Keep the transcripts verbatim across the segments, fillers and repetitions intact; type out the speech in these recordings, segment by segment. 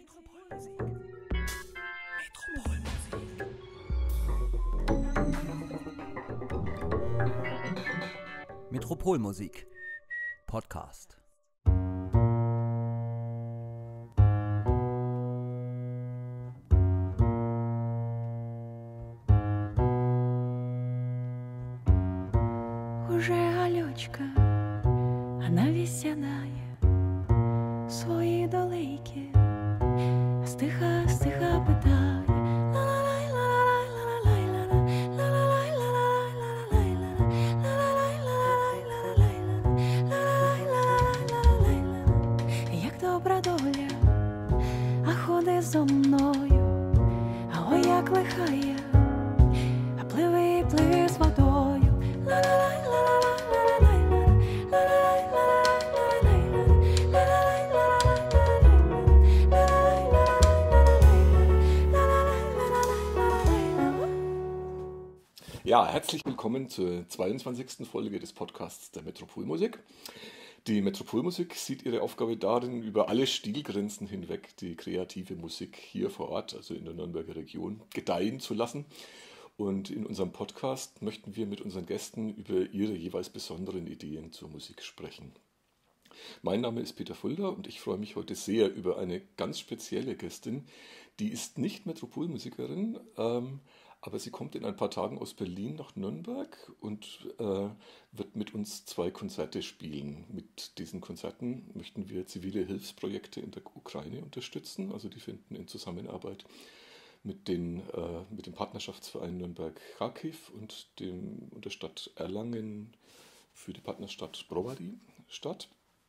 Metropolmusik. Metropolmusik. Metropolmusik. Podcast. Уже Альочка, она весь сядає в свої долейки, стиха, стиха питає. Як добра доля, а ходи зо мною, а ой, як лиха я, а пливи, пливи з водою. Ja, herzlich willkommen zur zweiundzwanzigsten Folge des Podcasts der Metropolmusik. Die Metropolmusik sieht ihre Aufgabe darin, über alle Stilgrenzen hinweg die kreative Musik hier vor Ort, also in der Nürnberger Region, gedeihen zu lassen. Und in unserem Podcast möchten wir mit unseren Gästen über ihre jeweils besonderen Ideen zur Musik sprechen. Mein Name ist Peter Fulda und ich freue mich heute sehr über eine ganz spezielle Gästin. Die ist nicht Metropolmusikerin, ähm, aber sie kommt in ein paar Tagen aus Berlin nach Nürnberg und äh, wird mit uns zwei Konzerte spielen. Mit diesen Konzerten möchten wir zivile Hilfsprojekte in der Ukraine unterstützen. Also die finden in Zusammenarbeit mit, den, äh, mit dem Partnerschaftsverein Nürnberg-Charkiw und, dem, und der Stadt Erlangen für die Partnerstadt Brovary statt.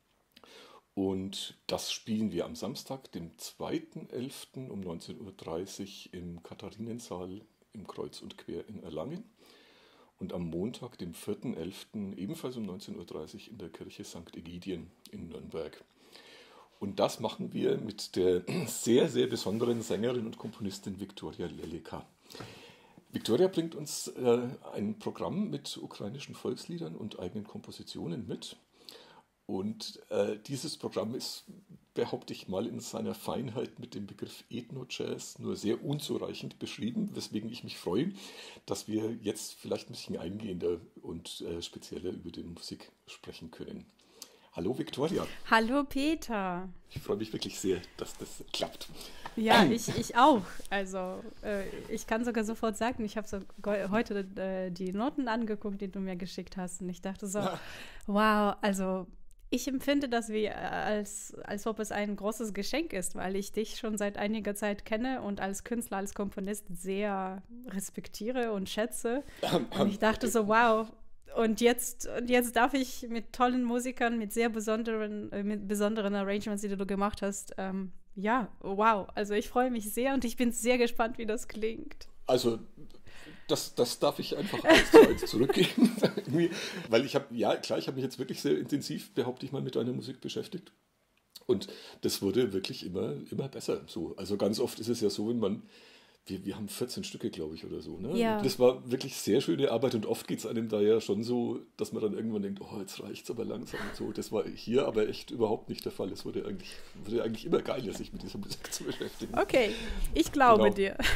Und das spielen wir am Samstag, dem zweiten elften um neunzehn Uhr dreißig im Katharinensaal im Kreuz und Quer in Erlangen und am Montag, dem vierten elften ebenfalls um neunzehn Uhr dreißig in der Kirche Sankt Ägidien in Nürnberg. Und das machen wir mit der sehr, sehr besonderen Sängerin und Komponistin Viktoria Leleka. Viktoria bringt uns äh, ein Programm mit ukrainischen Volksliedern und eigenen Kompositionen mit. Und äh, dieses Programm ist, behaupte ich mal, in seiner Feinheit mit dem Begriff Ethno-Jazz nur sehr unzureichend beschrieben, weswegen ich mich freue, dass wir jetzt vielleicht ein bisschen eingehender und äh, spezieller über die Musik sprechen können. Hallo Viktoria. Hallo Peter. Ich freue mich wirklich sehr, dass das klappt. Ja, ich, ich auch. Also äh, ich kann sogar sofort sagen, ich habe so heute äh, die Noten angeguckt, die du mir geschickt hast und ich dachte so, wow, also ich empfinde das wie als, als ob es ein großes Geschenk ist, weil ich dich schon seit einiger Zeit kenne und als Künstler, als Komponist sehr respektiere und schätze. Und ich dachte so, wow, und jetzt, und jetzt darf ich mit tollen Musikern, mit sehr besonderen, mit besonderen Arrangements, die du gemacht hast, ähm, ja, wow. Also ich freue mich sehr und ich bin sehr gespannt, wie das klingt. Also Das, das darf ich einfach eins zu eins zurückgeben. Weil ich habe, ja klar, ich habe mich jetzt wirklich sehr intensiv, behaupte ich mal, mit deiner Musik beschäftigt. Und das wurde wirklich immer, immer besser. So. Also ganz oft ist es ja so, wenn man, wir, wir haben vierzehn Stücke, glaube ich, oder so. Ne? Ja. Das war wirklich sehr schöne Arbeit und oft geht es einem da ja schon so, dass man dann irgendwann denkt, oh, jetzt reicht es aber langsam und so. Das war hier aber echt überhaupt nicht der Fall. Es wurde eigentlich, wurde eigentlich immer geiler, sich mit dieser Musik zu beschäftigen. Okay, ich glaube genau. dir.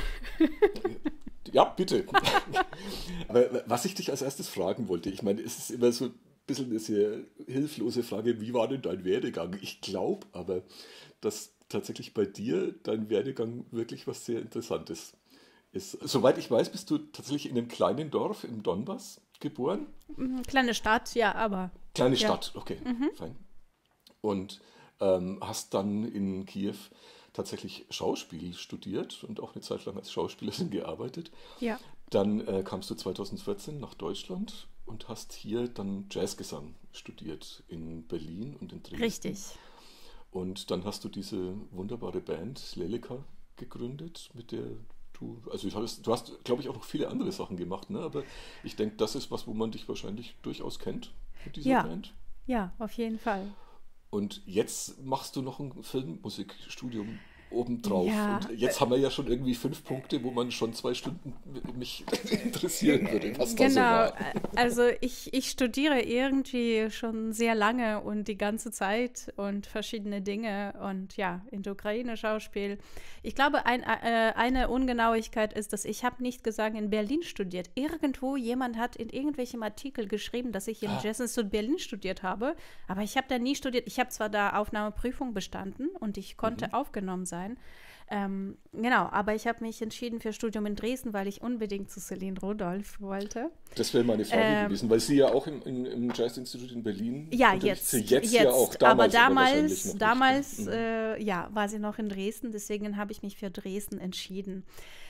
Ja, bitte. Aber was ich dich als erstes fragen wollte, ich meine, es ist immer so ein bisschen eine sehr hilflose Frage, wie war denn dein Werdegang? Ich glaube aber, dass tatsächlich bei dir dein Werdegang wirklich was sehr Interessantes ist. Soweit ich weiß, bist du tatsächlich in einem kleinen Dorf im Donbass geboren? Kleine Stadt, ja, aber... Kleine ja. Stadt, okay, mhm. fein. Und ähm, hast dann in Kiew tatsächlich Schauspiel studiert und auch eine Zeit lang als Schauspielerin gearbeitet. Ja. Dann äh, kamst du zweitausendvierzehn nach Deutschland und hast hier dann Jazzgesang studiert in Berlin und in Dresden. Richtig. Und dann hast du diese wunderbare Band Leleka gegründet, mit der du, also du hast, du hast, glaube ich, auch noch viele andere Sachen gemacht, ne? Aber ich denke, das ist was, wo man dich wahrscheinlich durchaus kennt mit dieser ja. Band. Ja, auf jeden Fall. Und jetzt machst du noch ein Filmmusikstudium obendrauf. Ja. Und jetzt haben wir ja schon irgendwie fünf Punkte, wo man schon zwei Stunden mich interessieren würde, was Genau, da so war. Also ich, ich studiere irgendwie schon sehr lange und die ganze Zeit und verschiedene Dinge und ja, in der Ukraine Schauspiel. Ich glaube, ein, äh, eine Ungenauigkeit ist, dass ich habe nicht gesagt, in Berlin studiert. Irgendwo jemand hat in irgendwelchem Artikel geschrieben, dass ich im Ah. Jazzinstitut Berlin studiert habe, aber ich habe da nie studiert. Ich habe zwar da Aufnahmeprüfung bestanden und ich konnte Mhm. aufgenommen sein. Ähm, genau, aber ich habe mich entschieden für Studium in Dresden, weil ich unbedingt zu Celine Rudolph wollte. Das wäre meine Frage Ähm, gewesen, weil sie ja auch im, im, im Jazzinstitut in Berlin Ja, unterrichtet. jetzt, Sie jetzt, jetzt ja auch, aber damals aber wahrscheinlich noch damals, nicht, ne? damals äh, ja, war sie noch in Dresden, deswegen habe ich mich für Dresden entschieden.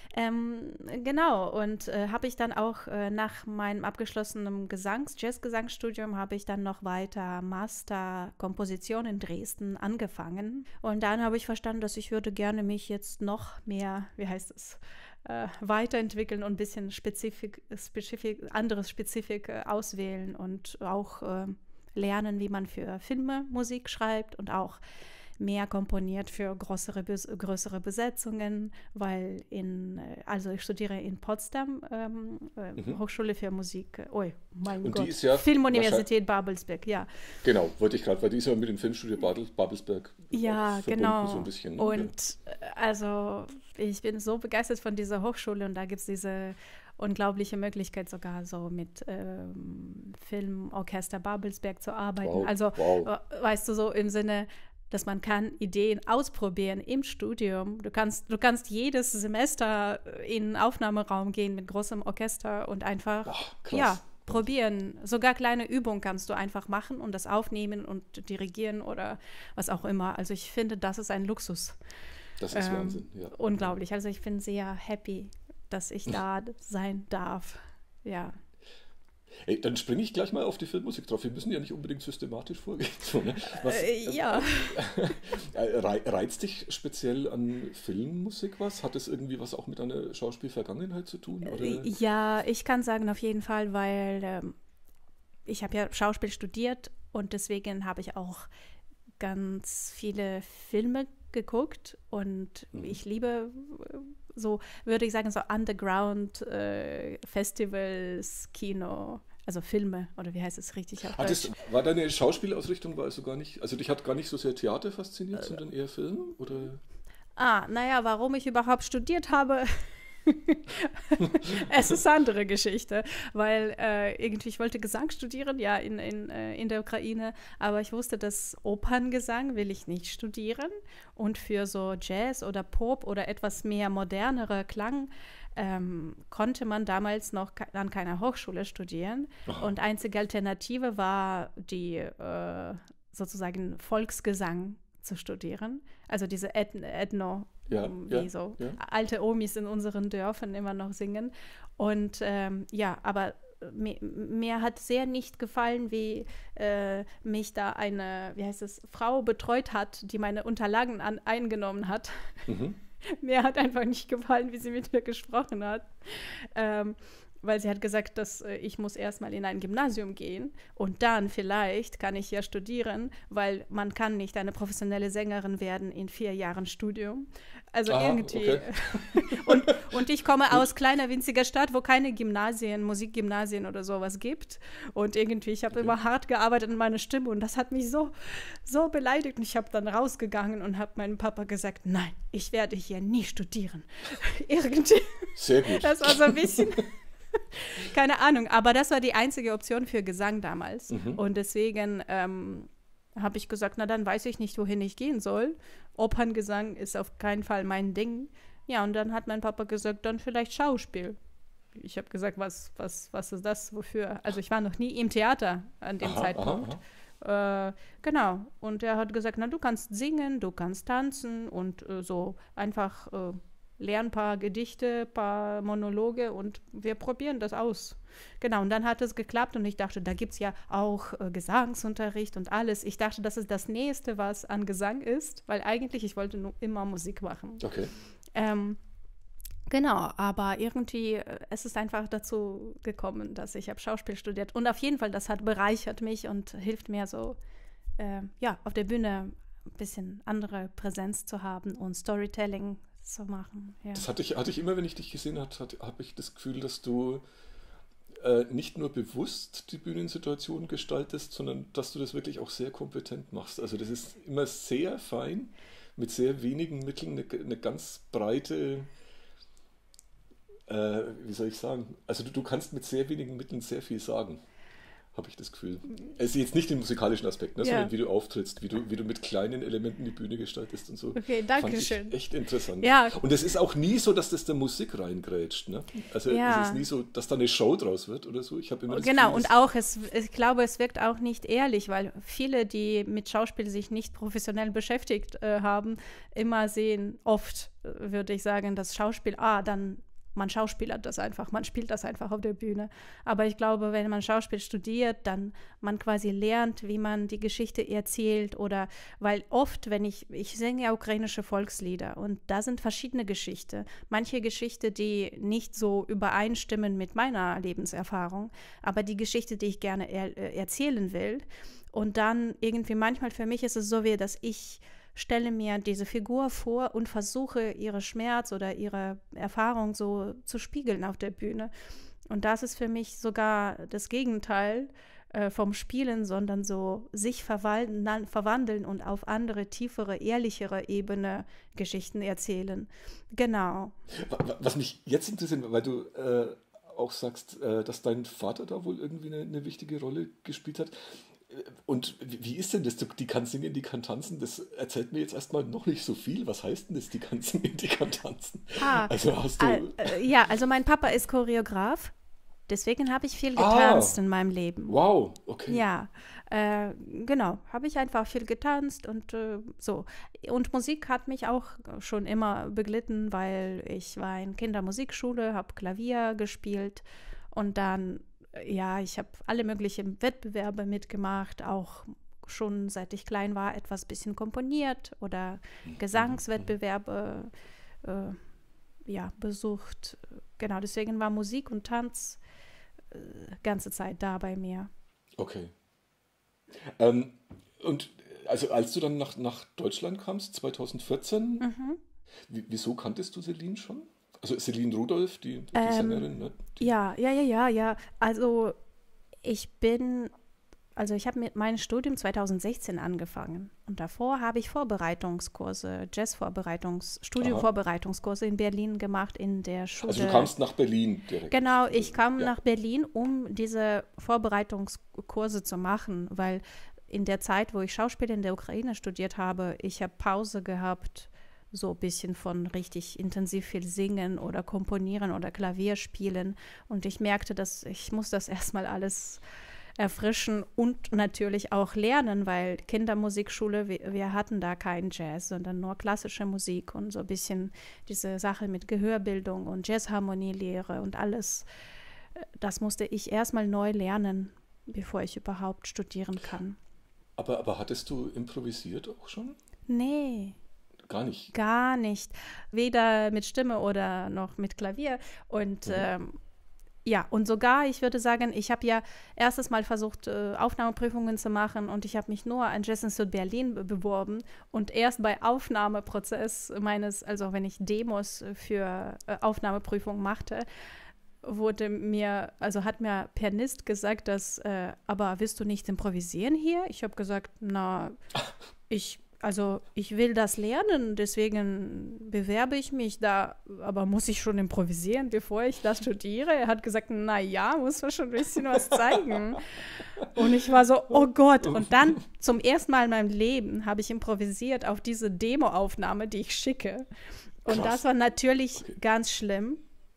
Ähm, genau, und äh, habe ich dann auch äh, nach meinem abgeschlossenen Gesangs-, Jazz-Gesangsstudium habe ich dann noch weiter Master Komposition in Dresden angefangen. Und dann habe ich verstanden, dass ich würde gerne mich jetzt noch mehr, wie heißt es, äh, weiterentwickeln und ein bisschen Spezifik, Spezifik, anderes Spezifik äh, auswählen und auch äh, lernen, wie man für Filme Musik schreibt und auch mehr komponiert für größere, größere Besetzungen, weil in, also ich studiere in Potsdam, ähm, Mhm. Hochschule für Musik, oh mein Und Gott, die ist ja Filmuniversität Babelsberg, ja. Genau, wollte ich gerade, weil die ist ja mit dem Filmstudio Badel, Babelsberg Ja, auch verbunden, genau. so ein bisschen. Ne? Und äh, also ich bin so begeistert von dieser Hochschule und da gibt es diese unglaubliche Möglichkeit sogar so mit ähm, Filmorchester Babelsberg zu arbeiten. Wow, Also wow. äh, weißt du, so im Sinne, dass man kann Ideen ausprobieren im Studium. Du kannst, du kannst jedes Semester in einen Aufnahmeraum gehen mit großem Orchester und einfach Ach, krass. ja, probieren. Sogar kleine Übungen kannst du einfach machen und das aufnehmen und dirigieren oder was auch immer. Also ich finde, das ist ein Luxus. Das ist Ähm, Wahnsinn, ja. Unglaublich. Also ich bin sehr happy, dass ich da sein darf. Ja. Ey, dann springe ich gleich mal auf die Filmmusik drauf. Wir müssen ja nicht unbedingt systematisch vorgehen. So, ne? Was, Äh, ja. äh, rei- reizt dich speziell an Filmmusik was? Hat es irgendwie was auch mit einer Schauspielvergangenheit zu tun? Oder? Ja, ich kann sagen auf jeden Fall, weil ähm, ich habe ja Schauspiel studiert und deswegen habe ich auch ganz viele Filme geguckt und Mhm. ich liebe äh, so, würde ich sagen, so Underground äh, Festivals, Kino, also Filme oder wie heißt es richtig auf Ah, Deutsch? das, war deine Schauspielausrichtung war also gar nicht, also dich hat gar nicht so sehr Theater fasziniert, sondern eher Film? Oder? Ah, naja, warum ich überhaupt studiert habe, es ist eine andere Geschichte, weil äh, irgendwie, ich wollte Gesang studieren, ja, in, in, äh, in der Ukraine, aber ich wusste, dass Operngesang will ich nicht studieren und für so Jazz oder Pop oder etwas mehr modernere Klang ähm, konnte man damals noch ke- an keiner Hochschule studieren Aha. und einzige Alternative war die äh, sozusagen Volksgesang zu studieren, also diese Eth- Ethno, Ja, wie ja, so ja. alte Omis in unseren Dörfern immer noch singen. Und ähm, ja, aber mir, mir hat sehr nicht gefallen, wie äh, mich da eine, wie heißt es, Frau betreut hat, die meine Unterlagen an, eingenommen hat. Mhm. Mir hat einfach nicht gefallen, wie sie mit mir gesprochen hat. Ähm, weil sie hat gesagt, dass äh, ich muss erstmal in ein Gymnasium gehen und dann vielleicht kann ich ja studieren, weil man kann nicht eine professionelle Sängerin werden in vier Jahren Studium. Also Aha, irgendwie. okay. und, und ich komme aus kleiner, winziger Stadt, wo keine Gymnasien, Musikgymnasien oder sowas gibt. Und irgendwie, ich habe Okay. immer hart gearbeitet an meiner Stimme und das hat mich so, so beleidigt. Und ich habe dann rausgegangen und habe meinem Papa gesagt, nein, ich werde hier nie studieren. irgendwie. Sehr gut. Das war so ein bisschen, keine Ahnung, aber das war die einzige Option für Gesang damals. Mhm. Und deswegen ähm, habe ich gesagt, na dann weiß ich nicht, wohin ich gehen soll. Operngesang ist auf keinen Fall mein Ding. Ja, und dann hat mein Papa gesagt, dann vielleicht Schauspiel. Ich habe gesagt, was, was, was ist das, wofür? Also ich war noch nie im Theater an dem Aha, Zeitpunkt. aha, Äh, genau. Und er hat gesagt, na, du kannst singen, du kannst tanzen und äh, so einfach äh, lernen ein paar Gedichte, ein paar Monologe und wir probieren das aus. Genau, und dann hat es geklappt und ich dachte, da gibt es ja auch äh, Gesangsunterricht und alles. Ich dachte, das ist das Nächste, was an Gesang ist, weil eigentlich ich wollte nur immer Musik machen. Okay. Ähm, Genau, aber irgendwie, äh, es ist einfach dazu gekommen, dass ich habe Schauspiel studiert. Und auf jeden Fall, das hat bereichert mich und hilft mir so, äh, ja, auf der Bühne ein bisschen andere Präsenz zu haben und Storytelling zu machen. Ja. Das hatte ich, hatte ich immer, wenn ich dich gesehen habe, habe ich das Gefühl, dass du äh, nicht nur bewusst die Bühnensituation gestaltest, sondern dass du das wirklich auch sehr kompetent machst. Also das ist immer sehr fein, mit sehr wenigen Mitteln eine, eine ganz breite, äh, wie soll ich sagen, also du, du kannst mit sehr wenigen Mitteln sehr viel sagen. Habe ich das Gefühl. Es ist jetzt nicht den musikalischen Aspekt, ne, Ja. sondern wie du auftrittst, wie du, wie du mit kleinen Elementen die Bühne gestaltest und so. Okay, danke Fand ich schön. echt interessant. Ja. Und es ist auch nie so, dass das der Musik reingrätscht. Ne? Also Ja. es ist nie so, dass da eine Show draus wird oder so. Ich habe immer das Genau, Gefühl, und dass- auch, es, ich glaube, es wirkt auch nicht ehrlich, weil viele, die mit Schauspiel sich nicht professionell beschäftigt äh, haben, immer sehen, oft äh, würde ich sagen, das Schauspiel, ah, dann man schauspielert das einfach, man spielt das einfach auf der Bühne. Aber ich glaube, wenn man Schauspiel studiert, dann man quasi lernt, wie man die Geschichte erzählt oder, weil oft, wenn ich, ich singe ja ukrainische Volkslieder und da sind verschiedene Geschichten. Manche Geschichten, die nicht so übereinstimmen mit meiner Lebenserfahrung, aber die Geschichte, die ich gerne er, äh, erzählen will. Und dann irgendwie manchmal für mich ist es so wie, dass ich stelle mir diese Figur vor und versuche, ihre Schmerz oder ihre Erfahrung so zu spiegeln auf der Bühne. Und das ist für mich sogar das Gegenteil äh, vom Spielen, sondern so sich verwalten, verwandeln und auf andere, tiefere, ehrlichere Ebene Geschichten erzählen. Genau. Was mich jetzt interessiert, weil du äh, auch sagst, äh, dass dein Vater da wohl irgendwie eine, eine wichtige Rolle gespielt hat. Und wie wie ist denn das? Die kann singen, die kann tanzen. Das erzählt mir jetzt erstmal noch nicht so viel. Was heißt denn das, die kann singen, die kann tanzen? Ah, Also hast du. äh, ja, also mein Papa ist Choreograf. Deswegen habe ich viel Ah. getanzt in meinem Leben. Wow, okay. Ja, äh, genau, habe ich einfach viel getanzt und äh, so. Und Musik hat mich auch schon immer beglitten, weil ich war in Kindermusikschule, habe Klavier gespielt und dann, äh, ja, ich habe alle möglichen Wettbewerbe mitgemacht, auch schon seit ich klein war etwas bisschen komponiert oder Gesangswettbewerbe äh, ja, besucht. Genau, deswegen war Musik und Tanz äh, ganze Zeit da bei mir. Okay. Ähm, und also als du dann nach, nach Deutschland kamst, zwanzig vierzehn, Mhm. wie, wieso kanntest du Celine schon? Also Celine Rudolph, die, die Ähm, Sängerin, ne? Die, Ja, ja, ja, ja, ja. Also ich bin, also ich habe mit meinem Studium zwanzig sechzehn angefangen und davor habe ich Vorbereitungskurse, Jazz-Vorbereitungs-, Studienvorbereitungskurse in Berlin gemacht in der Schule. also du kamst nach Berlin direkt. Genau, ich kam Ja. nach Berlin, um diese Vorbereitungskurse zu machen, weil in der Zeit, wo ich Schauspiel in der Ukraine studiert habe, ich habe Pause gehabt, so ein bisschen von richtig intensiv viel singen oder komponieren oder Klavier spielen. Und ich merkte, dass ich muss das erstmal alles erfrischen und natürlich auch lernen, weil Kindermusikschule, wir, wir hatten da keinen Jazz, sondern nur klassische Musik und so ein bisschen diese Sache mit Gehörbildung und Jazzharmonielehre und alles. Das musste ich erstmal neu lernen, bevor ich überhaupt studieren kann. Aber, aber hattest du improvisiert auch schon? Nee, Gar nicht. gar nicht. Weder mit Stimme oder noch mit Klavier. Und Mhm. ähm, ja, und sogar, ich würde sagen, ich habe ja erstes Mal versucht, äh, Aufnahmeprüfungen zu machen und ich habe mich nur an Jazz Institute Berlin be- beworben und erst bei Aufnahmeprozess meines, also wenn ich Demos für äh, Aufnahmeprüfungen machte, wurde mir, also hat mir Pianist gesagt, dass, äh, aber willst du nicht improvisieren hier? Ich habe gesagt, na, ich, also ich will das lernen, deswegen bewerbe ich mich da, aber muss ich schon improvisieren, bevor ich das studiere? Er hat gesagt, na ja, muss man schon ein bisschen was zeigen. Und ich war so, oh Gott. Und dann zum ersten Mal in meinem Leben habe ich improvisiert auf diese Demoaufnahme, die ich schicke. Und Krass. das war natürlich Okay. ganz schlimm.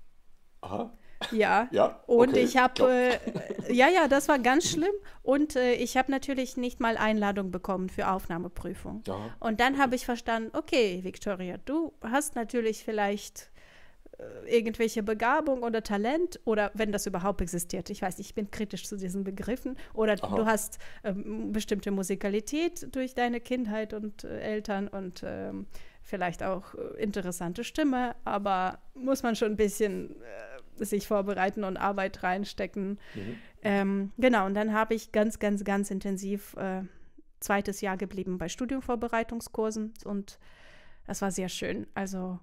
Aha. Ja. Ja, Und okay, ich habe, glaub. äh, ja, ja, das war ganz schlimm. Und äh, ich habe natürlich nicht mal Einladung bekommen für Aufnahmeprüfung. Ja. Und dann habe ich verstanden, okay, Victoria, du hast natürlich vielleicht äh, irgendwelche Begabung oder Talent oder wenn das überhaupt existiert. Ich weiß, ich bin kritisch zu diesen Begriffen. Oder Aha. du hast ähm, bestimmte Musikalität durch deine Kindheit und äh, Eltern und ähm, vielleicht auch äh, interessante Stimme, aber muss man schon ein bisschen äh, sich vorbereiten und Arbeit reinstecken. Mhm. Ähm, genau, und dann habe ich ganz, ganz, ganz intensiv äh, zweites Jahr geblieben bei Studiumvorbereitungskursen und das war sehr schön. Also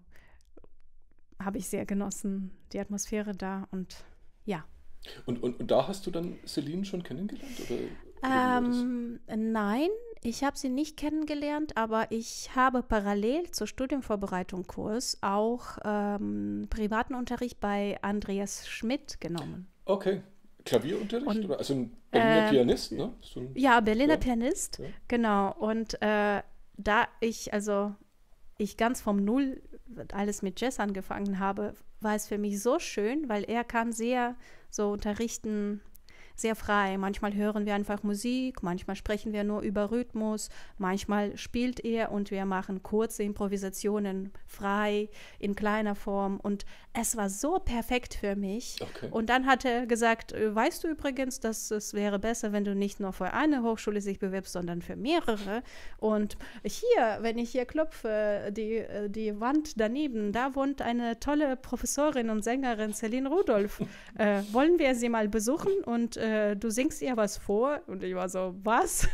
habe ich sehr genossen, die Atmosphäre da und ja. Und, und, und da hast du dann Celine schon kennengelernt? Oder, oder Ähm, nein, ich habe sie nicht kennengelernt, aber ich habe parallel zur Studienvorbereitung Kurs auch ähm, privaten Unterricht bei Andreas Schmidt genommen. Okay, Klavierunterricht? Und, oder? Also ein Berliner äh, Pianist, ne? So ein, ja, Berliner ja. Pianist, Ja. genau. Und äh, da ich, also ich ganz vom Null alles mit Jazz angefangen habe, war es für mich so schön, weil er kann sehr so unterrichten, sehr frei. Manchmal hören wir einfach Musik, manchmal sprechen wir nur über Rhythmus, manchmal spielt er und wir machen kurze Improvisationen frei, in kleiner Form. Und es war so perfekt für mich. Okay. Und dann hat er gesagt, weißt du übrigens, dass es wäre besser, wenn du nicht nur für eine Hochschule sich bewirbst, sondern für mehrere. Und hier, wenn ich hier klopfe, die, die Wand daneben, da wohnt eine tolle Professorin und Sängerin, Celine Rudolph. Äh, wollen wir sie mal besuchen und äh, du singst ihr was vor? Und ich war so, was?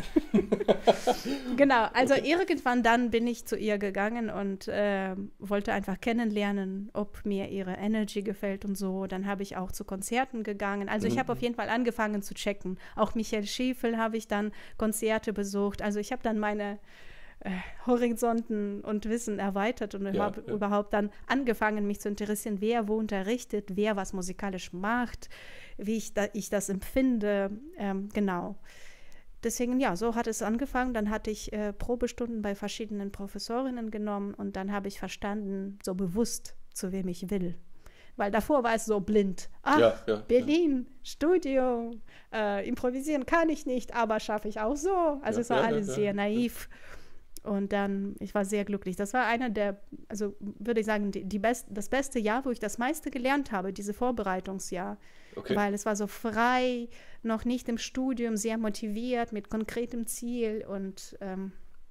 Genau, also Okay. irgendwann dann bin ich zu ihr gegangen und äh, wollte einfach kennenlernen, ob mir ihre Energy gefällt und so. Dann habe ich auch zu Konzerten gegangen. Also ich Mhm. habe auf jeden Fall angefangen zu checken. Auch Michael Schiefel habe ich dann Konzerte besucht. Also ich habe dann meine äh, Horizonten und Wissen erweitert und Ja, habe ja. überhaupt dann angefangen, mich zu interessieren, wer wo unterrichtet, wer was musikalisch macht, wie ich, da, ich das empfinde. Ähm, genau. Deswegen, ja, so hat es angefangen. Dann hatte ich äh, Probestunden bei verschiedenen Professorinnen genommen und dann habe ich verstanden, so bewusst, zu wem ich will. Weil davor war es so blind. Ach, Ja, ja, Berlin, Studio, äh, improvisieren kann ich nicht, aber schaffe ich auch so. Also Ja, es war ja, alles ja, sehr ja. naiv. Und dann, ich war sehr glücklich. Das war einer der, also würde ich sagen, die, die best, das beste Jahr, wo ich das meiste gelernt habe, diese Vorbereitungsjahr. Okay. Weil es war so frei, noch nicht im Studium, sehr motiviert, mit konkretem Ziel und ähm,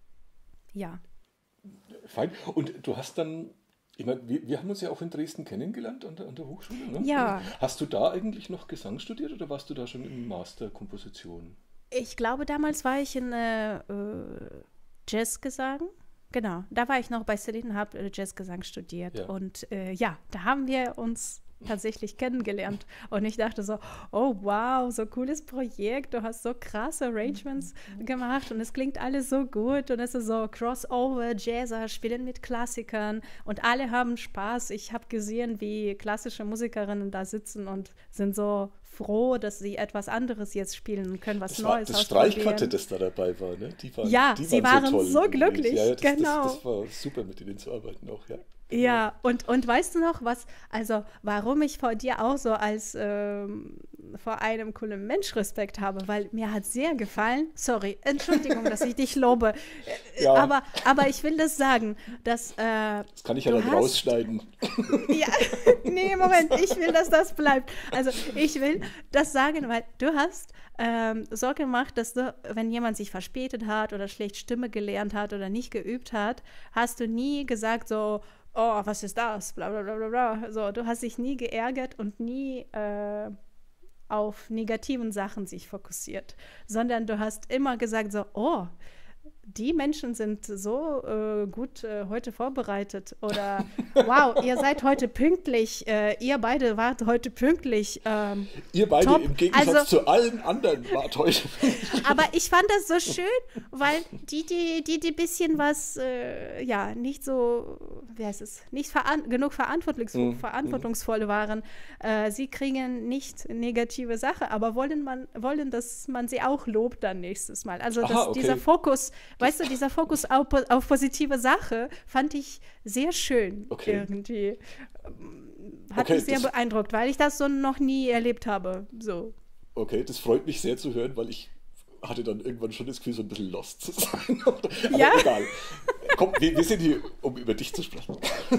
ja. Fein. Und du hast dann, ich meine, wir, wir haben uns ja auch in Dresden kennengelernt an der, an der Hochschule, ne? Ja. Hast du da eigentlich noch Gesang studiert oder warst du da schon im Master Komposition? Ich glaube, damals war ich in äh, äh, Jazzgesang. Genau, da war ich noch bei Celine und habe äh, Jazzgesang studiert. Ja. Und äh, ja, da haben wir uns tatsächlich kennengelernt. Und ich dachte so, oh wow, so cooles Projekt, du hast so krasse Arrangements gemacht und es klingt alles so gut und es ist so Crossover, Jazzer spielen mit Klassikern und alle haben Spaß. Ich habe gesehen, wie klassische Musikerinnen da sitzen und sind so froh, dass sie etwas anderes jetzt spielen können, was Das war Neues das ausprobieren. Streichquartett, das da dabei war, ne? Die waren, Ja, die sie waren, waren so, toll so unterwegs. glücklich, Ja, ja, das, genau. Das, das war super, mit denen zu arbeiten auch, ja. Ja, und, und weißt du noch, was, also warum ich vor dir auch so als ähm, vor einem coolen Mensch Respekt habe, weil mir hat sehr gefallen, sorry, Entschuldigung, dass ich dich lobe, äh, Ja. aber, aber ich will das sagen, dass äh, Das kann ich ja du dann hast- rausschneiden. ja, nee, Moment, ich will, dass das bleibt. Also ich will das sagen, weil du hast ähm, so gemacht, dass du, wenn jemand sich verspätet hat oder schlecht Stimme gelernt hat oder nicht geübt hat, hast du nie gesagt so, oh, was ist das, bla bla bla bla bla. So, du hast dich nie geärgert und nie äh, auf negativen Sachen sich fokussiert, sondern du hast immer gesagt so, oh, die Menschen sind so äh, gut äh, heute vorbereitet oder wow, ihr seid heute pünktlich, äh, ihr beide wart heute pünktlich. Ähm, Ihr beide Top. im Gegensatz Also- zu allen anderen wart heute. aber ich fand das so schön, weil die, die, die, die bisschen was, äh, ja, nicht so, wie heißt es, nicht veran genug verantwortungs Mhm. verantwortungsvoll waren. Äh, sie kriegen nicht negative Sache, aber wollen, man, wollen, dass man sie auch lobt dann nächstes Mal. Also Aha, dass okay. dieser Fokus, weißt du, dieser Fokus auf, po- auf positive Sache fand ich sehr schön Okay. irgendwie. Ähm, Hat Okay, mich sehr das- beeindruckt, weil ich das so noch nie erlebt habe. So. Okay, das freut mich sehr zu hören, weil ich hatte dann irgendwann schon das Gefühl, so ein bisschen lost zu sein. Aber Ja. egal. Komm, wir, wir sind hier, um über dich zu sprechen.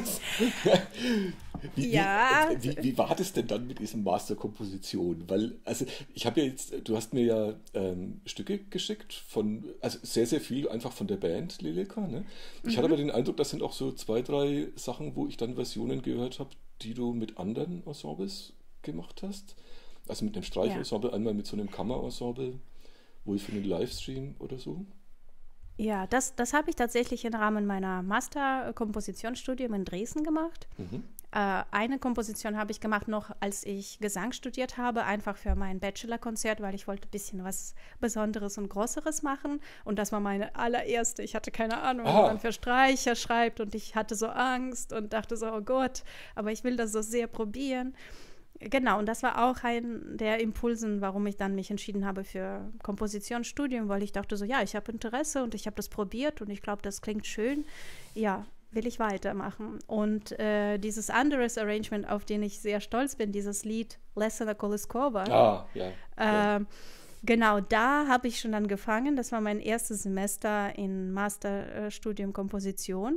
Wie, Ja. Wie, wie, wie war das denn dann mit diesem Masterkomposition? Weil, also ich habe ja jetzt, du hast mir ja ähm, Stücke geschickt von, also sehr, sehr viel einfach von der Band Lileka, ne? Ich hatte aber den Eindruck, das sind auch so zwei, drei Sachen, wo ich dann Versionen gehört habe, die du mit anderen Ensembles gemacht hast. Also mit einem Streichensemble, einmal mit so einem Kammerensemble, wohl für einen Livestream oder so. Ja, das, das habe ich tatsächlich im Rahmen meiner Master-Kompositionsstudium in Dresden gemacht. Mhm. Äh, eine Komposition habe ich gemacht noch, als ich Gesang studiert habe, einfach für mein Bachelorkonzert, weil ich wollte ein bisschen was Besonderes und Größeres machen. Und das war meine allererste. Ich hatte keine Ahnung, Ah. wie man für Streicher schreibt. Und ich hatte so Angst und dachte so, oh Gott, aber ich will das so sehr probieren. Genau, und das war auch ein der Impulsen, warum ich dann mich entschieden habe für Kompositionsstudium, weil ich dachte so, ja, ich habe Interesse und ich habe das probiert und ich glaube, das klingt schön. Ja, will ich weitermachen. Und äh, dieses anderes Arrangement, auf den ich sehr stolz bin, dieses Lied Lesena Koleskova, Ah, ja. ja. äh, genau, da habe ich schon angefangen. Das war mein erstes Semester in Masterstudium Komposition.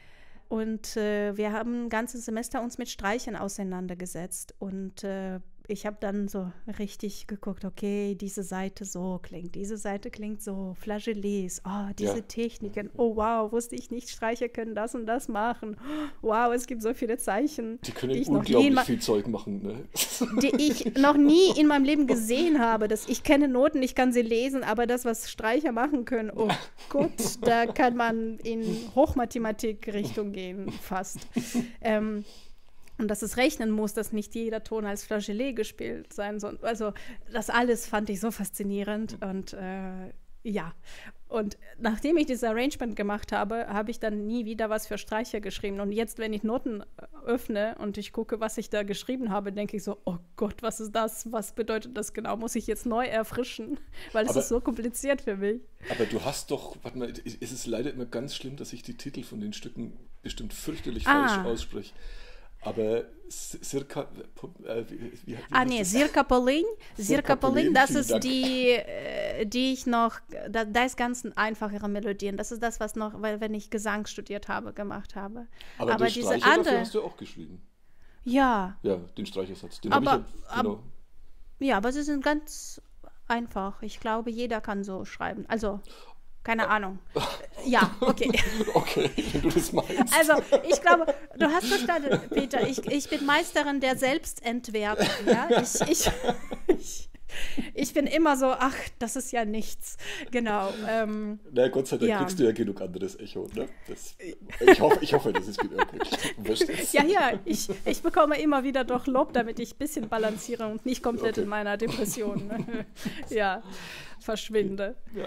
Und äh, wir haben ein ganzes Semester uns mit Streichern auseinandergesetzt. Und äh, ich habe dann so richtig geguckt, okay, diese Seite so klingt, diese Seite klingt so, Flageolets, oh, diese Ja. Techniken, oh wow, wusste ich nicht, Streicher können das und das machen. Wow, es gibt so viele Zeichen, Die können die ich noch nie in unglaublich ma- viel Zeug machen. Ne? die ich noch nie in meinem Leben gesehen habe. Das, ich kenne Noten, ich kann sie lesen, aber das, was Streicher machen können, oh Gott, da kann man in Hochmathematik-Richtung gehen, fast. ähm, und dass es rechnen muss, dass nicht jeder Ton als Flageolet gespielt sein soll. Also das alles fand ich so faszinierend und äh, ja. Und nachdem ich dieses Arrangement gemacht habe, habe ich dann nie wieder was für Streicher geschrieben. Und jetzt, wenn ich Noten öffne und ich gucke, was ich da geschrieben habe, denke ich so, oh Gott, was ist das? Was bedeutet das genau? Muss ich jetzt neu erfrischen? Weil es Aber- ist so kompliziert für mich. Aber du hast doch, warte mal, es ist leider immer ganz schlimm, dass ich die Titel von den Stücken bestimmt fürchterlich Ah. falsch ausspreche. Aber circa, äh, wie, wie, wie Ah, heißt nee, das? Sirka Polin. Sirka Polin, das vielen ist Dank. die, äh, die ich noch, da, da ist ganz einfachere Melodien. Das ist das, was noch, weil wenn ich Gesang studiert habe, gemacht habe. Aber, aber den diese Streicher dafür andere, hast du auch geschrieben. ja, Ja, den Streichersatz. Den Aber- habe ich ja, genau. ja, aber sie sind ganz einfach. Ich glaube, jeder kann so schreiben. Also, keine Ahnung. Ja, okay. Okay, wenn du das meinst. Also, ich glaube, du hast verstanden, Peter, ich, ich bin Meisterin der Selbstentwertung. Ja? Ich, ich, ich, ich bin immer so, ach, das ist ja nichts. Genau. Ähm, Na, Gott sei Dank ja. kriegst du ja genug anderes Echo. Ne? Das, ich, hoffe, ich hoffe, das ist gut. Okay. Wurscht jetzt. ja, ja, ich, ich bekomme immer wieder doch Lob, damit ich ein bisschen balanciere und nicht komplett Okay. in meiner Depression ja, verschwinde. Ja.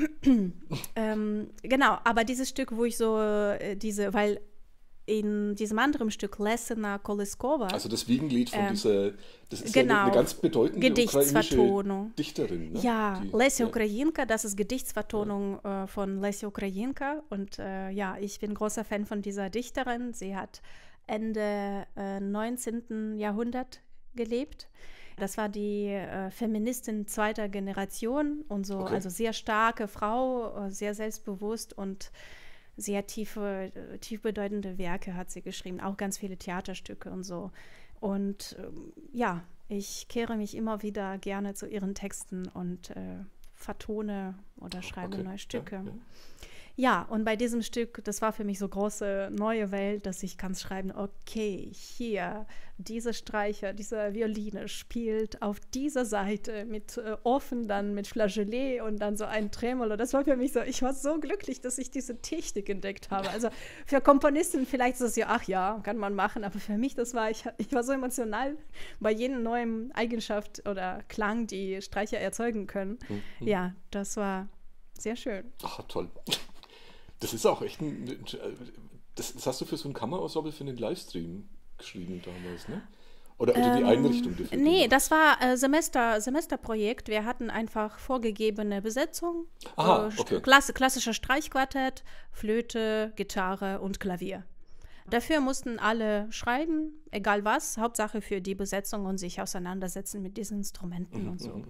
Ähm, genau, aber dieses Stück, wo ich so äh, diese, weil in diesem anderen Stück Lesena Koleskova, Also das Wiegenlied von Ähm, dieser, das ist genau, ja eine, eine ganz bedeutende Gedichtsvertonung. ukrainische Dichterin. Ne? ja, Die- Lesja ja. Ukrajinka, das ist Gedichtsvertonung äh, von Lesja Ukrajinka und äh, ja, ich bin großer Fan von dieser Dichterin. Sie hat Ende äh, neunzehnten. Jahrhundert gelebt. Das war die äh, Feministin zweiter Generation und so, Okay. also sehr starke Frau, äh, sehr selbstbewusst und sehr tiefe, äh, tief bedeutende Werke hat sie geschrieben, auch ganz viele Theaterstücke und so. Und ähm, ja, ich kehre mich immer wieder gerne zu ihren Texten und äh, vertone oder schreibe Okay, neue Stücke. ja, ja. Ja, und bei diesem Stück, das war für mich so große neue Welt, dass ich kann schreiben, okay, hier, diese Streicher, diese Violine spielt auf dieser Seite mit äh, offen, dann mit Flageolet und dann so ein Tremolo. Das war für mich so, ich war so glücklich, dass ich diese Technik entdeckt habe. Also für Komponisten vielleicht ist es ja, ach ja, kann man machen, aber für mich, das war, ich, ich war so emotional bei jeder neuen Eigenschaft oder Klang, die Streicher erzeugen können. Mhm. Ja, das war sehr schön. Ach, toll. Das ist auch echt ein. Das, das hast du für so ein Kammerensemble für den Livestream geschrieben damals, ne? Oder, oder die Einrichtung dafür? Nee, gemacht? das war äh, Semester, Semesterprojekt. Wir hatten einfach vorgegebene Besetzung. Aha, Äh, st- okay. Klasse, klassischer Streichquartett, Flöte, Gitarre und Klavier. Dafür mussten alle schreiben, egal was, Hauptsache für die Besetzung und sich auseinandersetzen mit diesen Instrumenten und so.